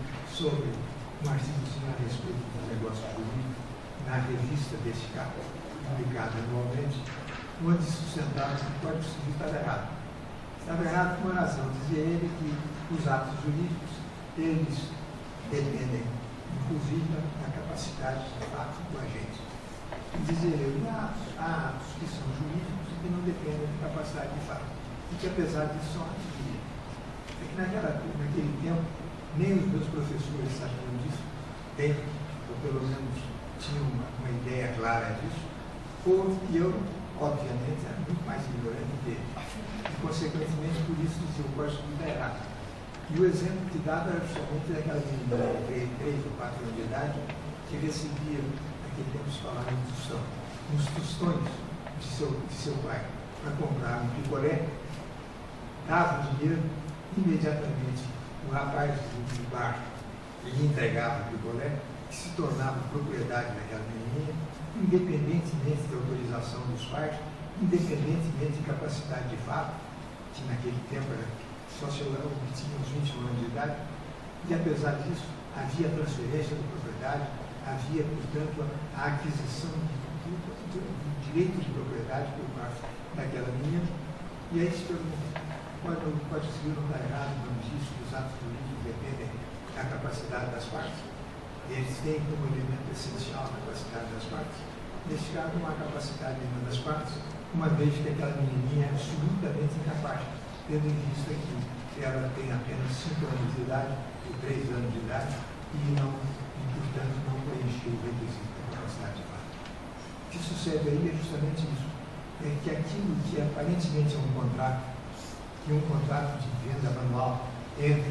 a respeito do negócio jurídico na revista desse CAP, publicada anualmente, onde sustentava que o Código Civil estava errado. Estava errado por uma razão, dizia ele que os atos jurídicos, eles dependem, inclusive, da capacidade de fato do agente. E dizia ele, há atos que são jurídicos e que não dependem da capacidade de fato, e que apesar disso são atos jurídicos. É que naquele tempo, nem os meus professores sabiam disso, bem, ou pelo menos tinham uma ideia clara disso, e eu, obviamente, era muito mais ignorante que ele. E, consequentemente, por isso dizia o Código Civil está errado. E o exemplo que dava era justamente daquela menina de 3 ou 4 anos de idade que recebia, naquele tempo se falava em tostão, uns tostões de seu pai para comprar um picolé, dava o dinheiro, imediatamente o rapaz do bar lhe entregava o picolé, que se tornava propriedade daquela menininha, independentemente da autorização dos pais, independentemente de capacidade de fato, que naquele tempo era só se tinha uns 21 anos de idade, e apesar disso, havia transferência de propriedade, havia, portanto, a aquisição do direito de propriedade por parte daquela menina, e aí se pergunta, o Código Civil não está errado quando diz que os atos jurídicos dependem da capacidade das partes? Eles têm como elemento essencial a capacidade das partes. Neste caso, não há capacidade nenhuma das partes, uma vez que aquela menininha é absolutamente incapaz, tendo em vista que ela tem apenas 5 anos de idade, ou 3 anos de idade, e portanto, não preencheu o requisito da capacidade de fato. O que sucede aí é justamente isso, é que aquilo que aparentemente é um contrato, que é um contrato de venda manual entre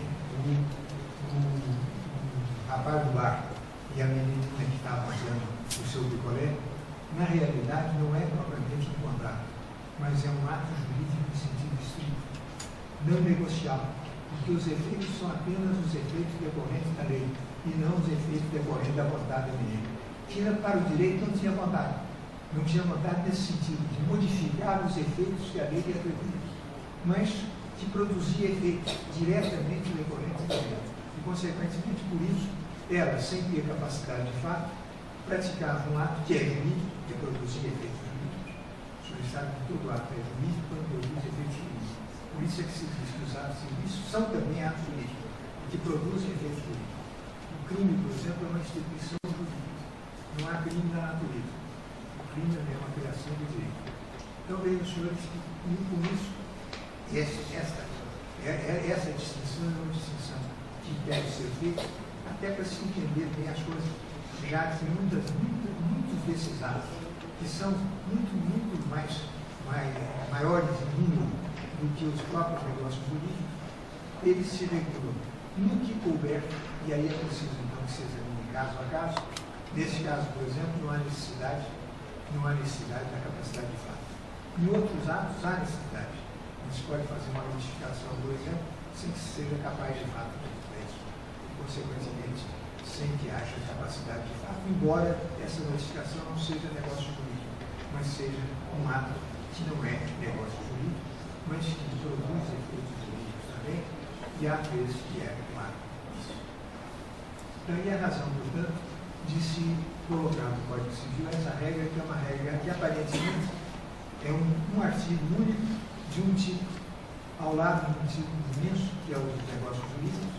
o rapaz do bar e a menina que está fazendo o seu picolé, na realidade não é propriamente um contrato, mas é um ato jurídico em sentido estrito, não negociável, porque os efeitos são apenas os efeitos decorrentes da lei e não os efeitos decorrentes da vontade da menina. Que para o direito não tinha vontade nesse sentido, de modificar os efeitos que a lei lhe atribui, mas que produzia efeitos diretamente decorrentes da lei. E, consequentemente, por isso, ela, sem ter capacidade de fato, praticava um ato que é jurídico, que produzia efeitos jurídicos. O senhor sabe que todo ato é jurídico quando produz efeitos jurídicos. Por isso é que se diz que os atos jurídicos são também atos jurídicos, que produzem efeitos jurídicos. O crime, por exemplo, é uma instituição jurídica. Não há crime na natureza. O crime é uma criação do direito. Então, veio os senhores que, com isso, esta essa distinção é uma distinção que deve ser feita até para se entender bem as coisas, já que muitos desses atos, que são muito maiores em número do que os próprios negócios jurídicos, eles se regulam no que couber, e aí é preciso então que se examine caso a caso. Nesse caso, por exemplo, não há necessidade da capacidade de fato. Em outros atos há necessidade. Não se pode fazer uma notificação, por exemplo, sem que se seja capaz de fato de isso. E, consequentemente, sem que haja capacidade de fato, embora essa notificação não seja negócio jurídico, mas seja um ato que não é negócio jurídico, mas que produz efeitos jurídicos também, e há vezes que é um ato isso. Daí a razão, portanto, de se colocar no Código Civil essa regra, que é uma regra que aparentemente é um artigo único de um tipo, ao lado de um tipo imenso, que é o dos negócios jurídicos.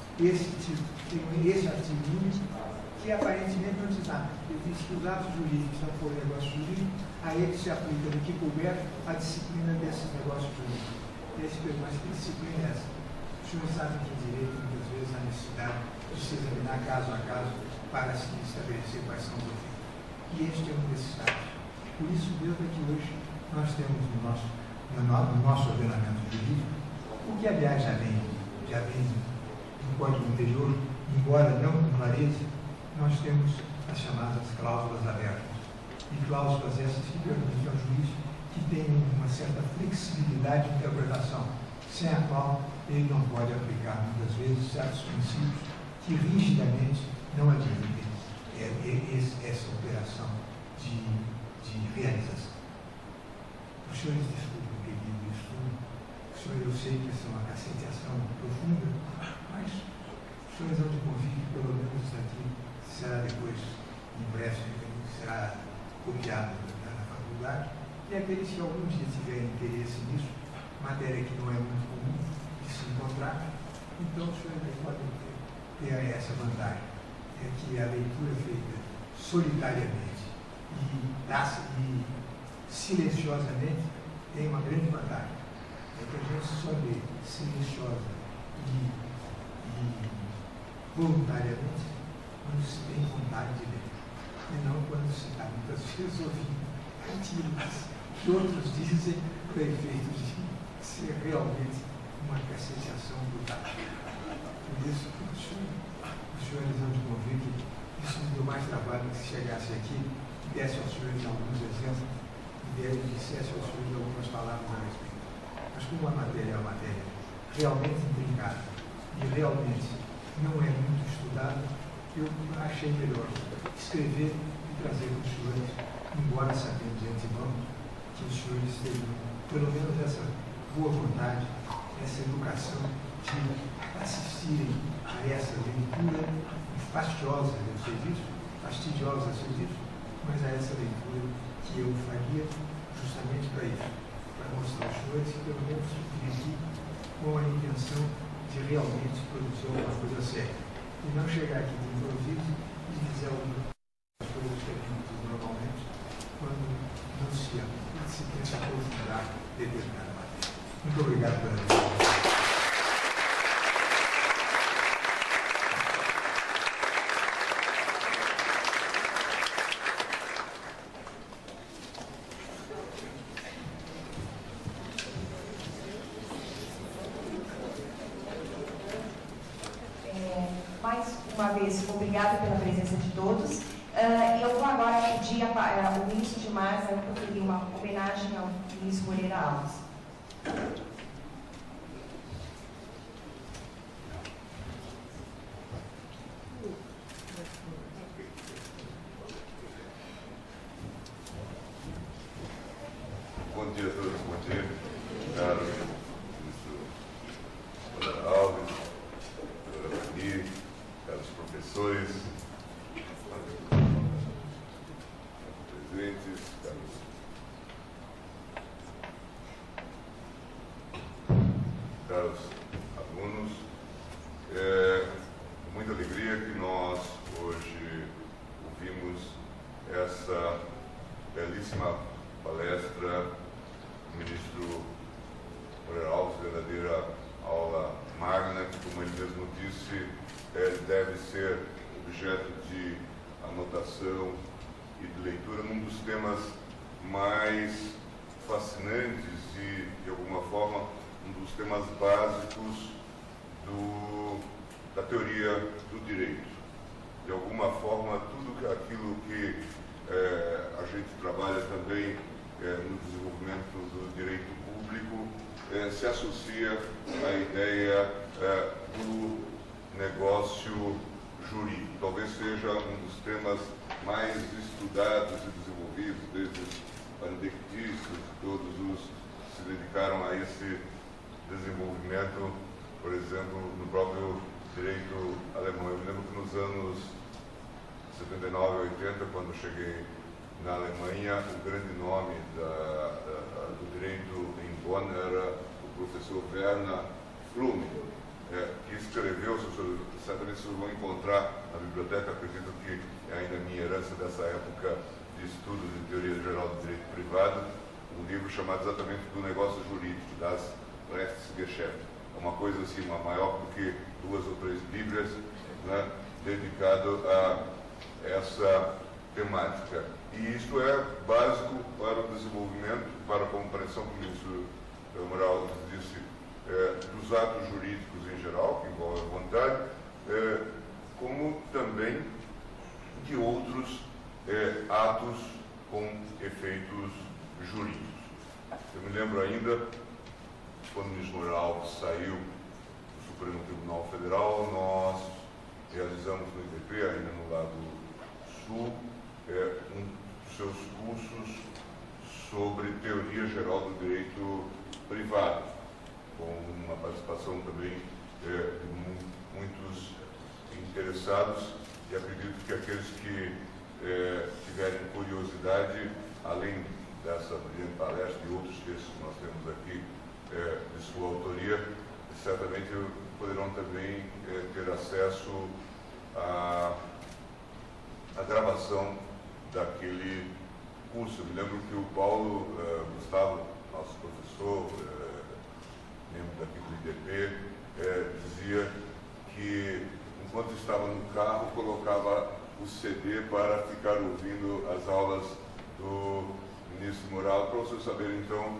Esse artigo único, que aparentemente não diz nada, porque diz que os atos jurídicos não forem negócio jurídico, a ele se aplica no que couber a disciplina desses negócios jurídicos. E aí se pergunta, mas que disciplina é essa? Os senhores sabem que em direito, muitas vezes, há necessidade de se examinar caso a caso para se estabelecer quais são os efeitos. E este é um desses casos. Por isso mesmo é que hoje nós temos no nosso ordenamento jurídico, o que aliás já vem no Código anterior, embora não com clareza, nós temos as chamadas cláusulas abertas. E cláusulas essas que permitem ao juiz que tenha uma certa flexibilidade de interpretação, sem a qual ele não pode aplicar, muitas vezes, certos princípios que rigidamente não admitem essa operação de realização. Os senhores desculpem o pedido de estudo, os senhores, eu sei que isso é uma caceteação profunda, mas os senhores hão de convir que pelo menos isso aqui será depois, em breve, será copiado na faculdade, e aqueles que algum dia tiverem interesse nisso, matéria que não é muito comum de se encontrar, então os senhores podem ter essa vantagem, é que a leitura feita solitariamente e silenciosamente tem uma grande vantagem. É que a gente só lê silenciosa e voluntariamente quando se tem vontade de ler, e não quando se está muitas vezes ouvindo aquilo que outros dizem para efeito de ser realmente uma caceteação brutal. Por isso, os senhores hão de convir que isso me deu mais trabalho que se chegasse aqui e desse aos senhores alguns exemplos e dissesse aos senhores algumas palavras a respeito. Mas como a matéria é uma matéria realmente intrincada e realmente não é muito estudada, eu achei melhor escrever e trazer para os senhores, embora sabendo de antemão que os senhores teriam pelo menos essa boa vontade, essa educação de assistirem a essa leitura fastidiosa, eu sei disso, fastidiosa, eu sei disso, mas a essa leitura que eu faria justamente para isso, para mostrar aos senhores que pelo menos vim aqui com a intenção de realmente produzir alguma coisa séria. E não chegar aqui de improviso e dizer algumas coisas que a gente diz normalmente quando não se tenta aprofundar determinada matéria. Muito obrigado pela atenção. Obrigada pela presença de todos. Eu vou agora pedir ao ministro Gilmar a proferir uma homenagem ao ministro Moreira Alves. Bom dia a todos, bom dia. Caro ministro Moreira Alves, doutora Rani, caros professores, presentes, caros alunos, com muita alegria que nós hoje ouvimos essa belíssima palestra do ministro fascinantes e, de alguma forma, um dos temas básicos da teoria do direito. De alguma forma, tudo aquilo que a gente trabalha também no desenvolvimento do direito público se associa à ideia do negócio jurídico. Talvez seja um dos temas mais estudados e desenvolvidos, desde os benedictistas, todos os que se dedicaram a esse desenvolvimento, por exemplo, no próprio direito alemão. Eu me lembro que nos anos 79 e 80, quando cheguei na Alemanha, o grande nome do direito em Bonn era o professor Werner Flume, que escreveu, certamente vocês vão encontrar na biblioteca, acredito que é ainda a minha herança dessa época de estudo de teoria geral do direito privado, um livro chamado exatamente do negócio jurídico, das Rechtsgeschäft. É uma coisa assim, maior do que 2 ou 3 bíblias, né, dedicado a essa temática. E isto é básico para o desenvolvimento, para a compreensão, como o ministro Moral disse, dos atos jurídicos em geral, que envolvem a vontade, como também de outros atos com efeitos jurídicos. Eu me lembro ainda, quando o ministro Moral saiu do Supremo Tribunal Federal, nós realizamos no IDP, ainda no lado sul, um dos seus cursos sobre teoria geral do direito privado, com uma participação também de muitos interessados, e acredito que aqueles que tiverem curiosidade, além dessa brilhante palestra e outros textos que nós temos aqui de sua autoria, certamente poderão também ter acesso à gravação daquele curso. Eu me lembro que o Paulo Gustavo, nosso professor, membro daqui do IDP, dizia que enquanto estava no carro colocava o CD para ficar ouvindo as aulas do ministro Moral, para vocês saberem então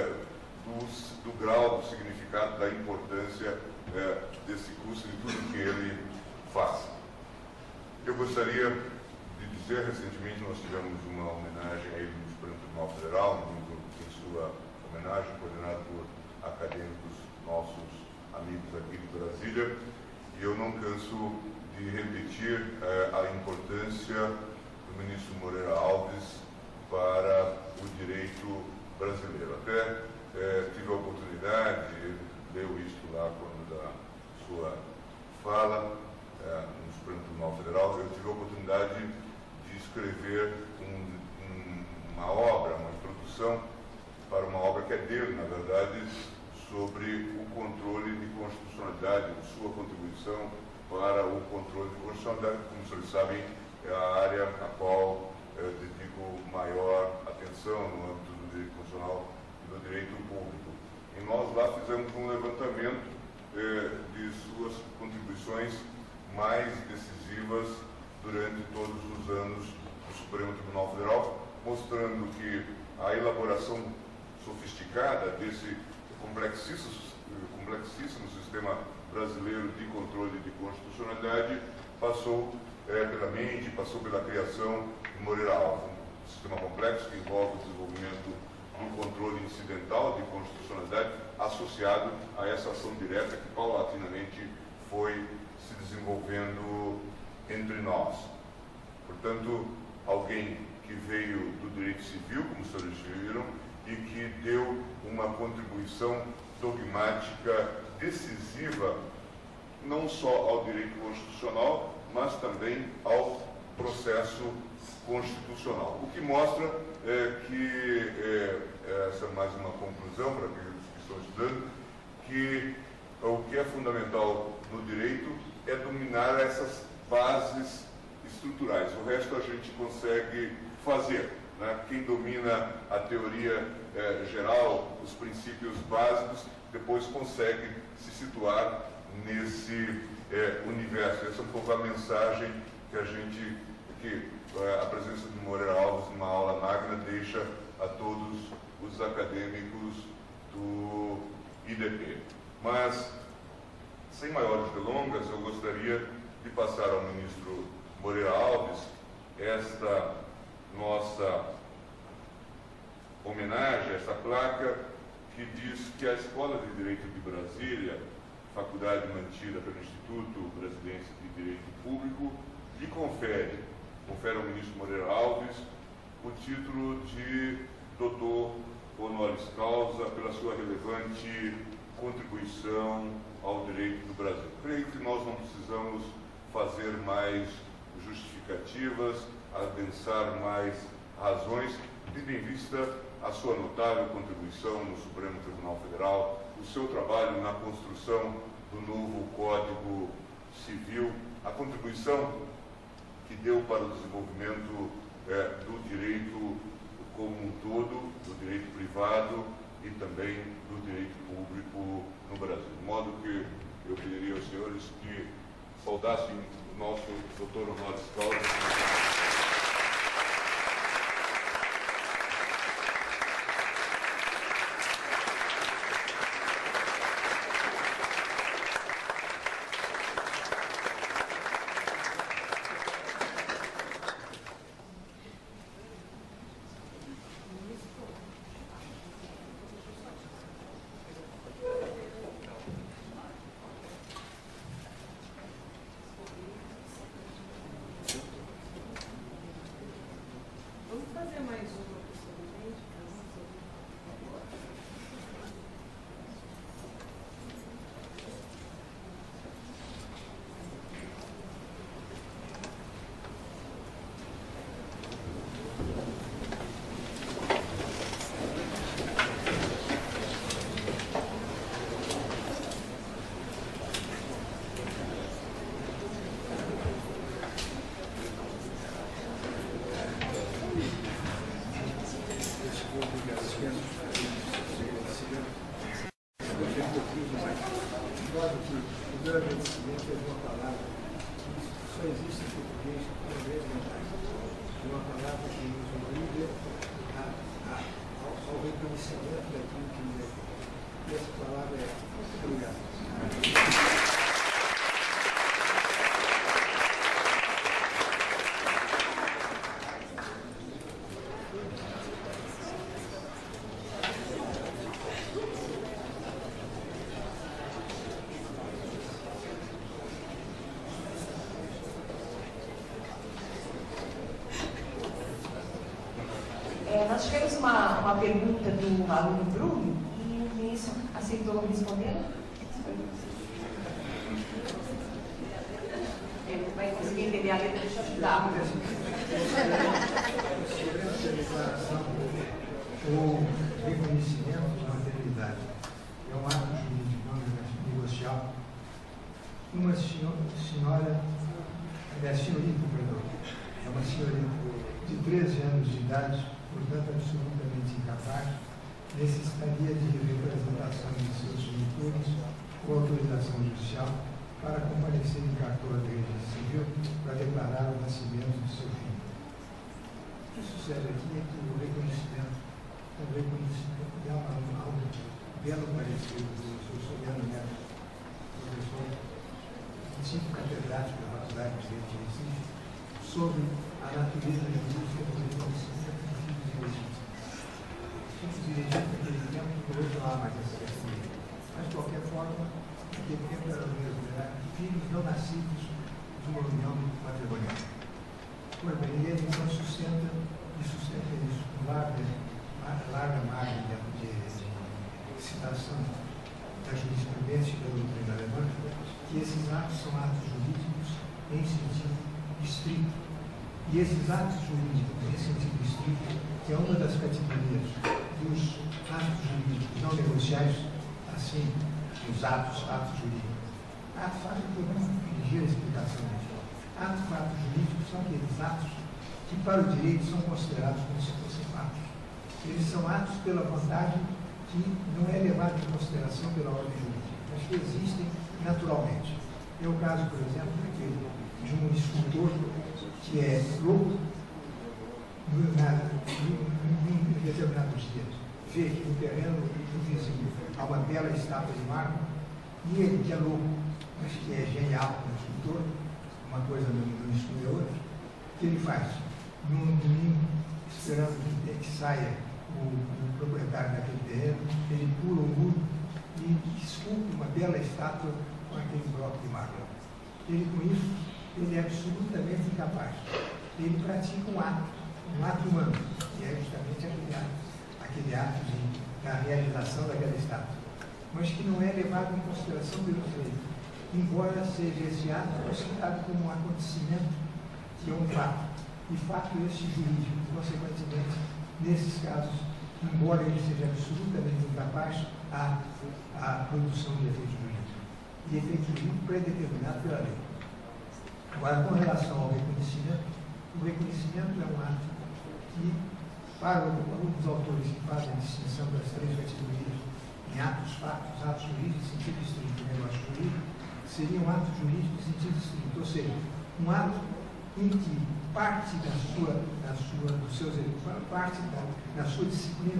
do grau, do significado, da importância desse curso e de tudo que ele faz. Eu gostaria de dizer, recentemente nós tivemos uma homenagem a ele no Supremo Tribunal Federal, em sua homenagem, coordenado por acadêmicos nossos amigos aqui de Brasília, e eu não canso de repetir a importância do ministro Moreira Alves para o direito brasileiro. Até tive a oportunidade, leu isto lá quando da sua fala no Supremo Tribunal Federal, eu tive a oportunidade de escrever uma obra, uma introdução para uma obra que é dele, na verdade, sobre o controle de constitucionalidade, sua contribuição para o controle de constitucionalidade. Como vocês sabem, é a área a qual dedico maior atenção no âmbito do direito constitucional e do direito público. E nós lá fizemos um levantamento de suas contribuições mais decisivas durante todos os anos do Supremo Tribunal Federal, mostrando que a elaboração sofisticada desse complexíssimo sistema brasileiro de controle de constitucionalidade passou pela mente, passou pela criação de Moreira Alves, um sistema complexo que envolve o desenvolvimento do controle incidental de constitucionalidade associado a essa ação direta que paulatinamente foi se desenvolvendo entre nós. Portanto, alguém que veio do direito civil, como os senhores viram, e que deu uma contribuição dogmática decisiva não só ao direito constitucional, mas também ao processo constitucional. O que mostra que, essa é mais uma conclusão para aqueles que estão estudando, que o que é fundamental no direito é dominar essas bases estruturais. O resto a gente consegue fazer, né? Quem domina a teoria geral, os princípios básicos, depois consegue se situar nesse universo. Essa é um pouco a mensagem que a presença de Moreira Alves numa aula magna deixa a todos os acadêmicos do IDP. Mas, sem maiores delongas, eu gostaria de passar ao ministro Moreira Alves esta nossa homenagem, esta placa que diz que a Escola de Direito de Brasília, faculdade mantida pelo Instituto Brasiliense de Direito Público, lhe confere ao ministro Moreira Alves o título de doutor honoris causa pela sua relevante contribuição ao direito do Brasil. Creio que nós não precisamos fazer mais justificativas, adensar mais razões, tendo em vista a sua notável contribuição no Supremo Tribunal Federal, o seu trabalho na construção do novo Código Civil, a contribuição que deu para o desenvolvimento do direito como um todo, do direito privado e também do direito público no Brasil. De modo que eu pediria aos senhores que saudassem o nosso doutor honoris causa. Nós tivemos uma pergunta do aluno Bruno e o ministro aceitou responder. Ele vai conseguir entender a letra, deixa eu ajudar. O reconhecimento de maternidade é um ato jurídico não negociável. Uma senhora, aliás, senhorita, perdão, é uma senhorita de 13 anos de idade, portanto absolutamente incapaz, necessitaria de representação de seus genitores com autorização judicial para comparecer em cartório de registro civil para declarar o nascimento de seu filho. O que sucede aqui é que o reconhecimento é algo belo parecido do professor Soriano Neto, professor antigo catedrático da Faculdade de Direito de Recife, sobre a natureza jurídica do reconhecimento de filhos ilegítimos. Filhos ilegítimos naquele tempo, por outro lado, mais essa questão. Mas, de qualquer forma, naquele tempo era o mesmo, era filhos não nascidos de uma união matrimonial. Pois bem, ele então sustenta isso com larga margem de citação da jurisprudência e da doutrina alemã, que esses atos são atos jurídicos em sentido estrito. E esses atos jurídicos, em sentido estrito, que é uma das categorias dos atos jurídicos não negociais, assim, os atos jurídicos. Atos podemos fingir a explicação disso. Atos jurídicos são aqueles atos que, para o direito, são considerados como se fossem fatos. Eles são atos pela vontade que não é levado em consideração pela ordem jurídica, mas que existem naturalmente. É o caso, por exemplo, de um escultor que é louco em determinados dias, vê que no terreno do vizinho há uma bela estátua de mármore, e ele, que é louco, mas que é genial como escultor, uma coisa não exclui a outra, o que ele faz? Num domingo, esperando que saia o proprietário daquele terreno, ele pula o muro e esculpe uma bela estátua com aquele bloco de mármore. Ele, com isso, ele é absolutamente incapaz. Ele pratica um ato humano, que é justamente aquele ato da realização daquela estátua, mas que não é levado em consideração pelos leigos, embora seja esse ato considerado como um acontecimento, que é um fato, e fato esse jurídico. Consequentemente, nesses casos, embora ele seja absolutamente incapaz, à produção de efeito jurídico, e efeito jurídico pré-determinado pela lei. Agora, com relação ao reconhecimento, o reconhecimento é um ato que, para os autores que fazem a distinção das três categorias em atos, fatos, atos jurídicos em sentido estrito e negócio jurídico, seria um ato jurídico em sentido estrito, ou seja, um ato em que parte da sua disciplina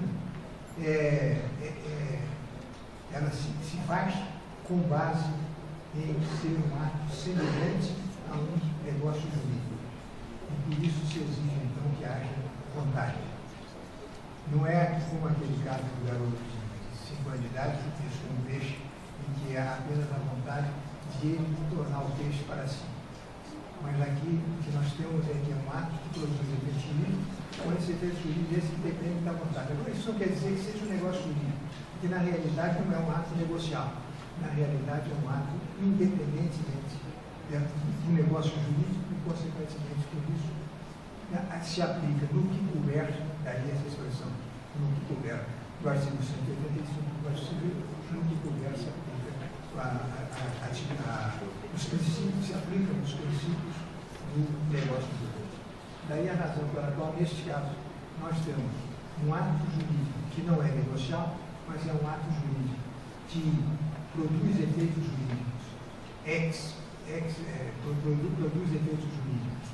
ela se faz com base em ser um ato semelhante a um negócio jurídico. E por isso se exige, então, que haja vontade. Não é como aquele caso do garoto de 5 anos de idade que pescou um peixe em que há apenas a vontade de ele tornar o peixe para si. Mas aqui o que nós temos é que é um ato que produz efeito jurídico, com esse efeito jurídico esse que depende da vontade. Agora, isso não quer dizer que seja um negócio jurídico, porque na realidade não é um ato negocial. Na realidade é um ato independentemente do negócio jurídico e, consequentemente, por isso, se aplica no que couber, daí essa expressão, no que couber, do artigo 185 do Código Civil, no que couber se aplica os princípios, se aplicam os princípios do negócio jurídico. Daí a razão pela qual, neste caso, nós temos um ato jurídico que não é negocial, mas é um ato jurídico que produz efeitos jurídicos, produz efeitos jurídicos,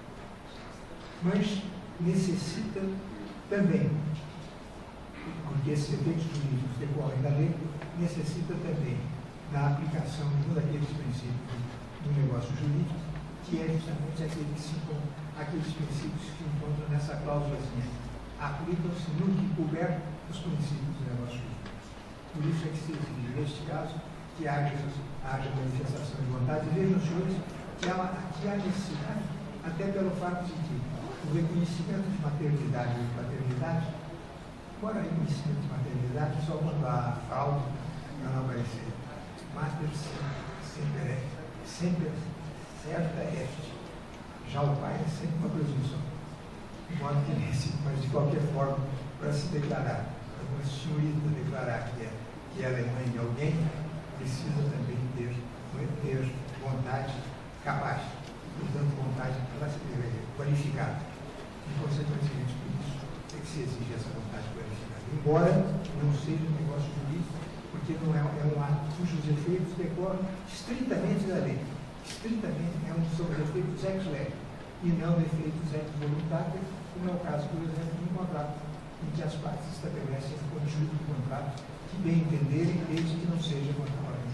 mas necessita também, porque esses efeitos jurídicos decorrem da lei, necessita também da aplicação de um daqueles princípios do negócio jurídico, que é justamente aqueles princípios que se encontram nessa cláusulazinha. Aplicam-se no que couber os princípios do negócio jurídico. Por isso é que se exige, neste caso, que haja manifestação de vontade. Vejam, senhores, que aqui há necessidade, até pelo fato de que o reconhecimento de maternidade e paternidade, embora reconhecimento de maternidade só quando há fraude, não vai ser. Mater sempre certa est. Já o pai é sempre uma presunção. Embora que nesse, mas de qualquer forma, para se declarar, para uma senhorita declarar que ela é mãe de alguém, precisa também ter vontade capaz, portanto, vontade qualificada. E, consequentemente, por isso é que se exige essa vontade qualificada. Embora não seja um negócio jurídico, porque não é um ato cujos efeitos decorrem estritamente da lei. Estritamente são os efeitos ex lege e não efeitos ex voluntatis, como é o caso, por exemplo, de um contrato, em que as partes estabelecem o conjunto do contrato que bem entenderem, desde que não seja contra a ordem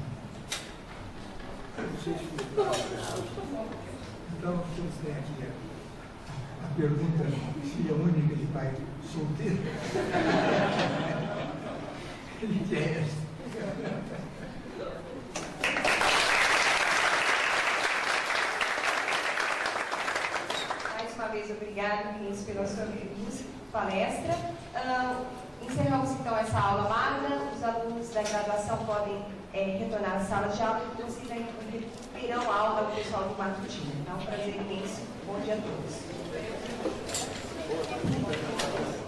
jurídica. Então, vocês têm aqui a pergunta, filha única de pai solteiro. Ele quer essa. Mais uma vez, obrigado, Vinícius, pela sua palestra. Encerramos então essa aula magna. Os alunos da graduação podem retornar à sala de aula e vocês ainda terão aula ao pessoal do matutino. É um prazer imenso. Bom dia a todos.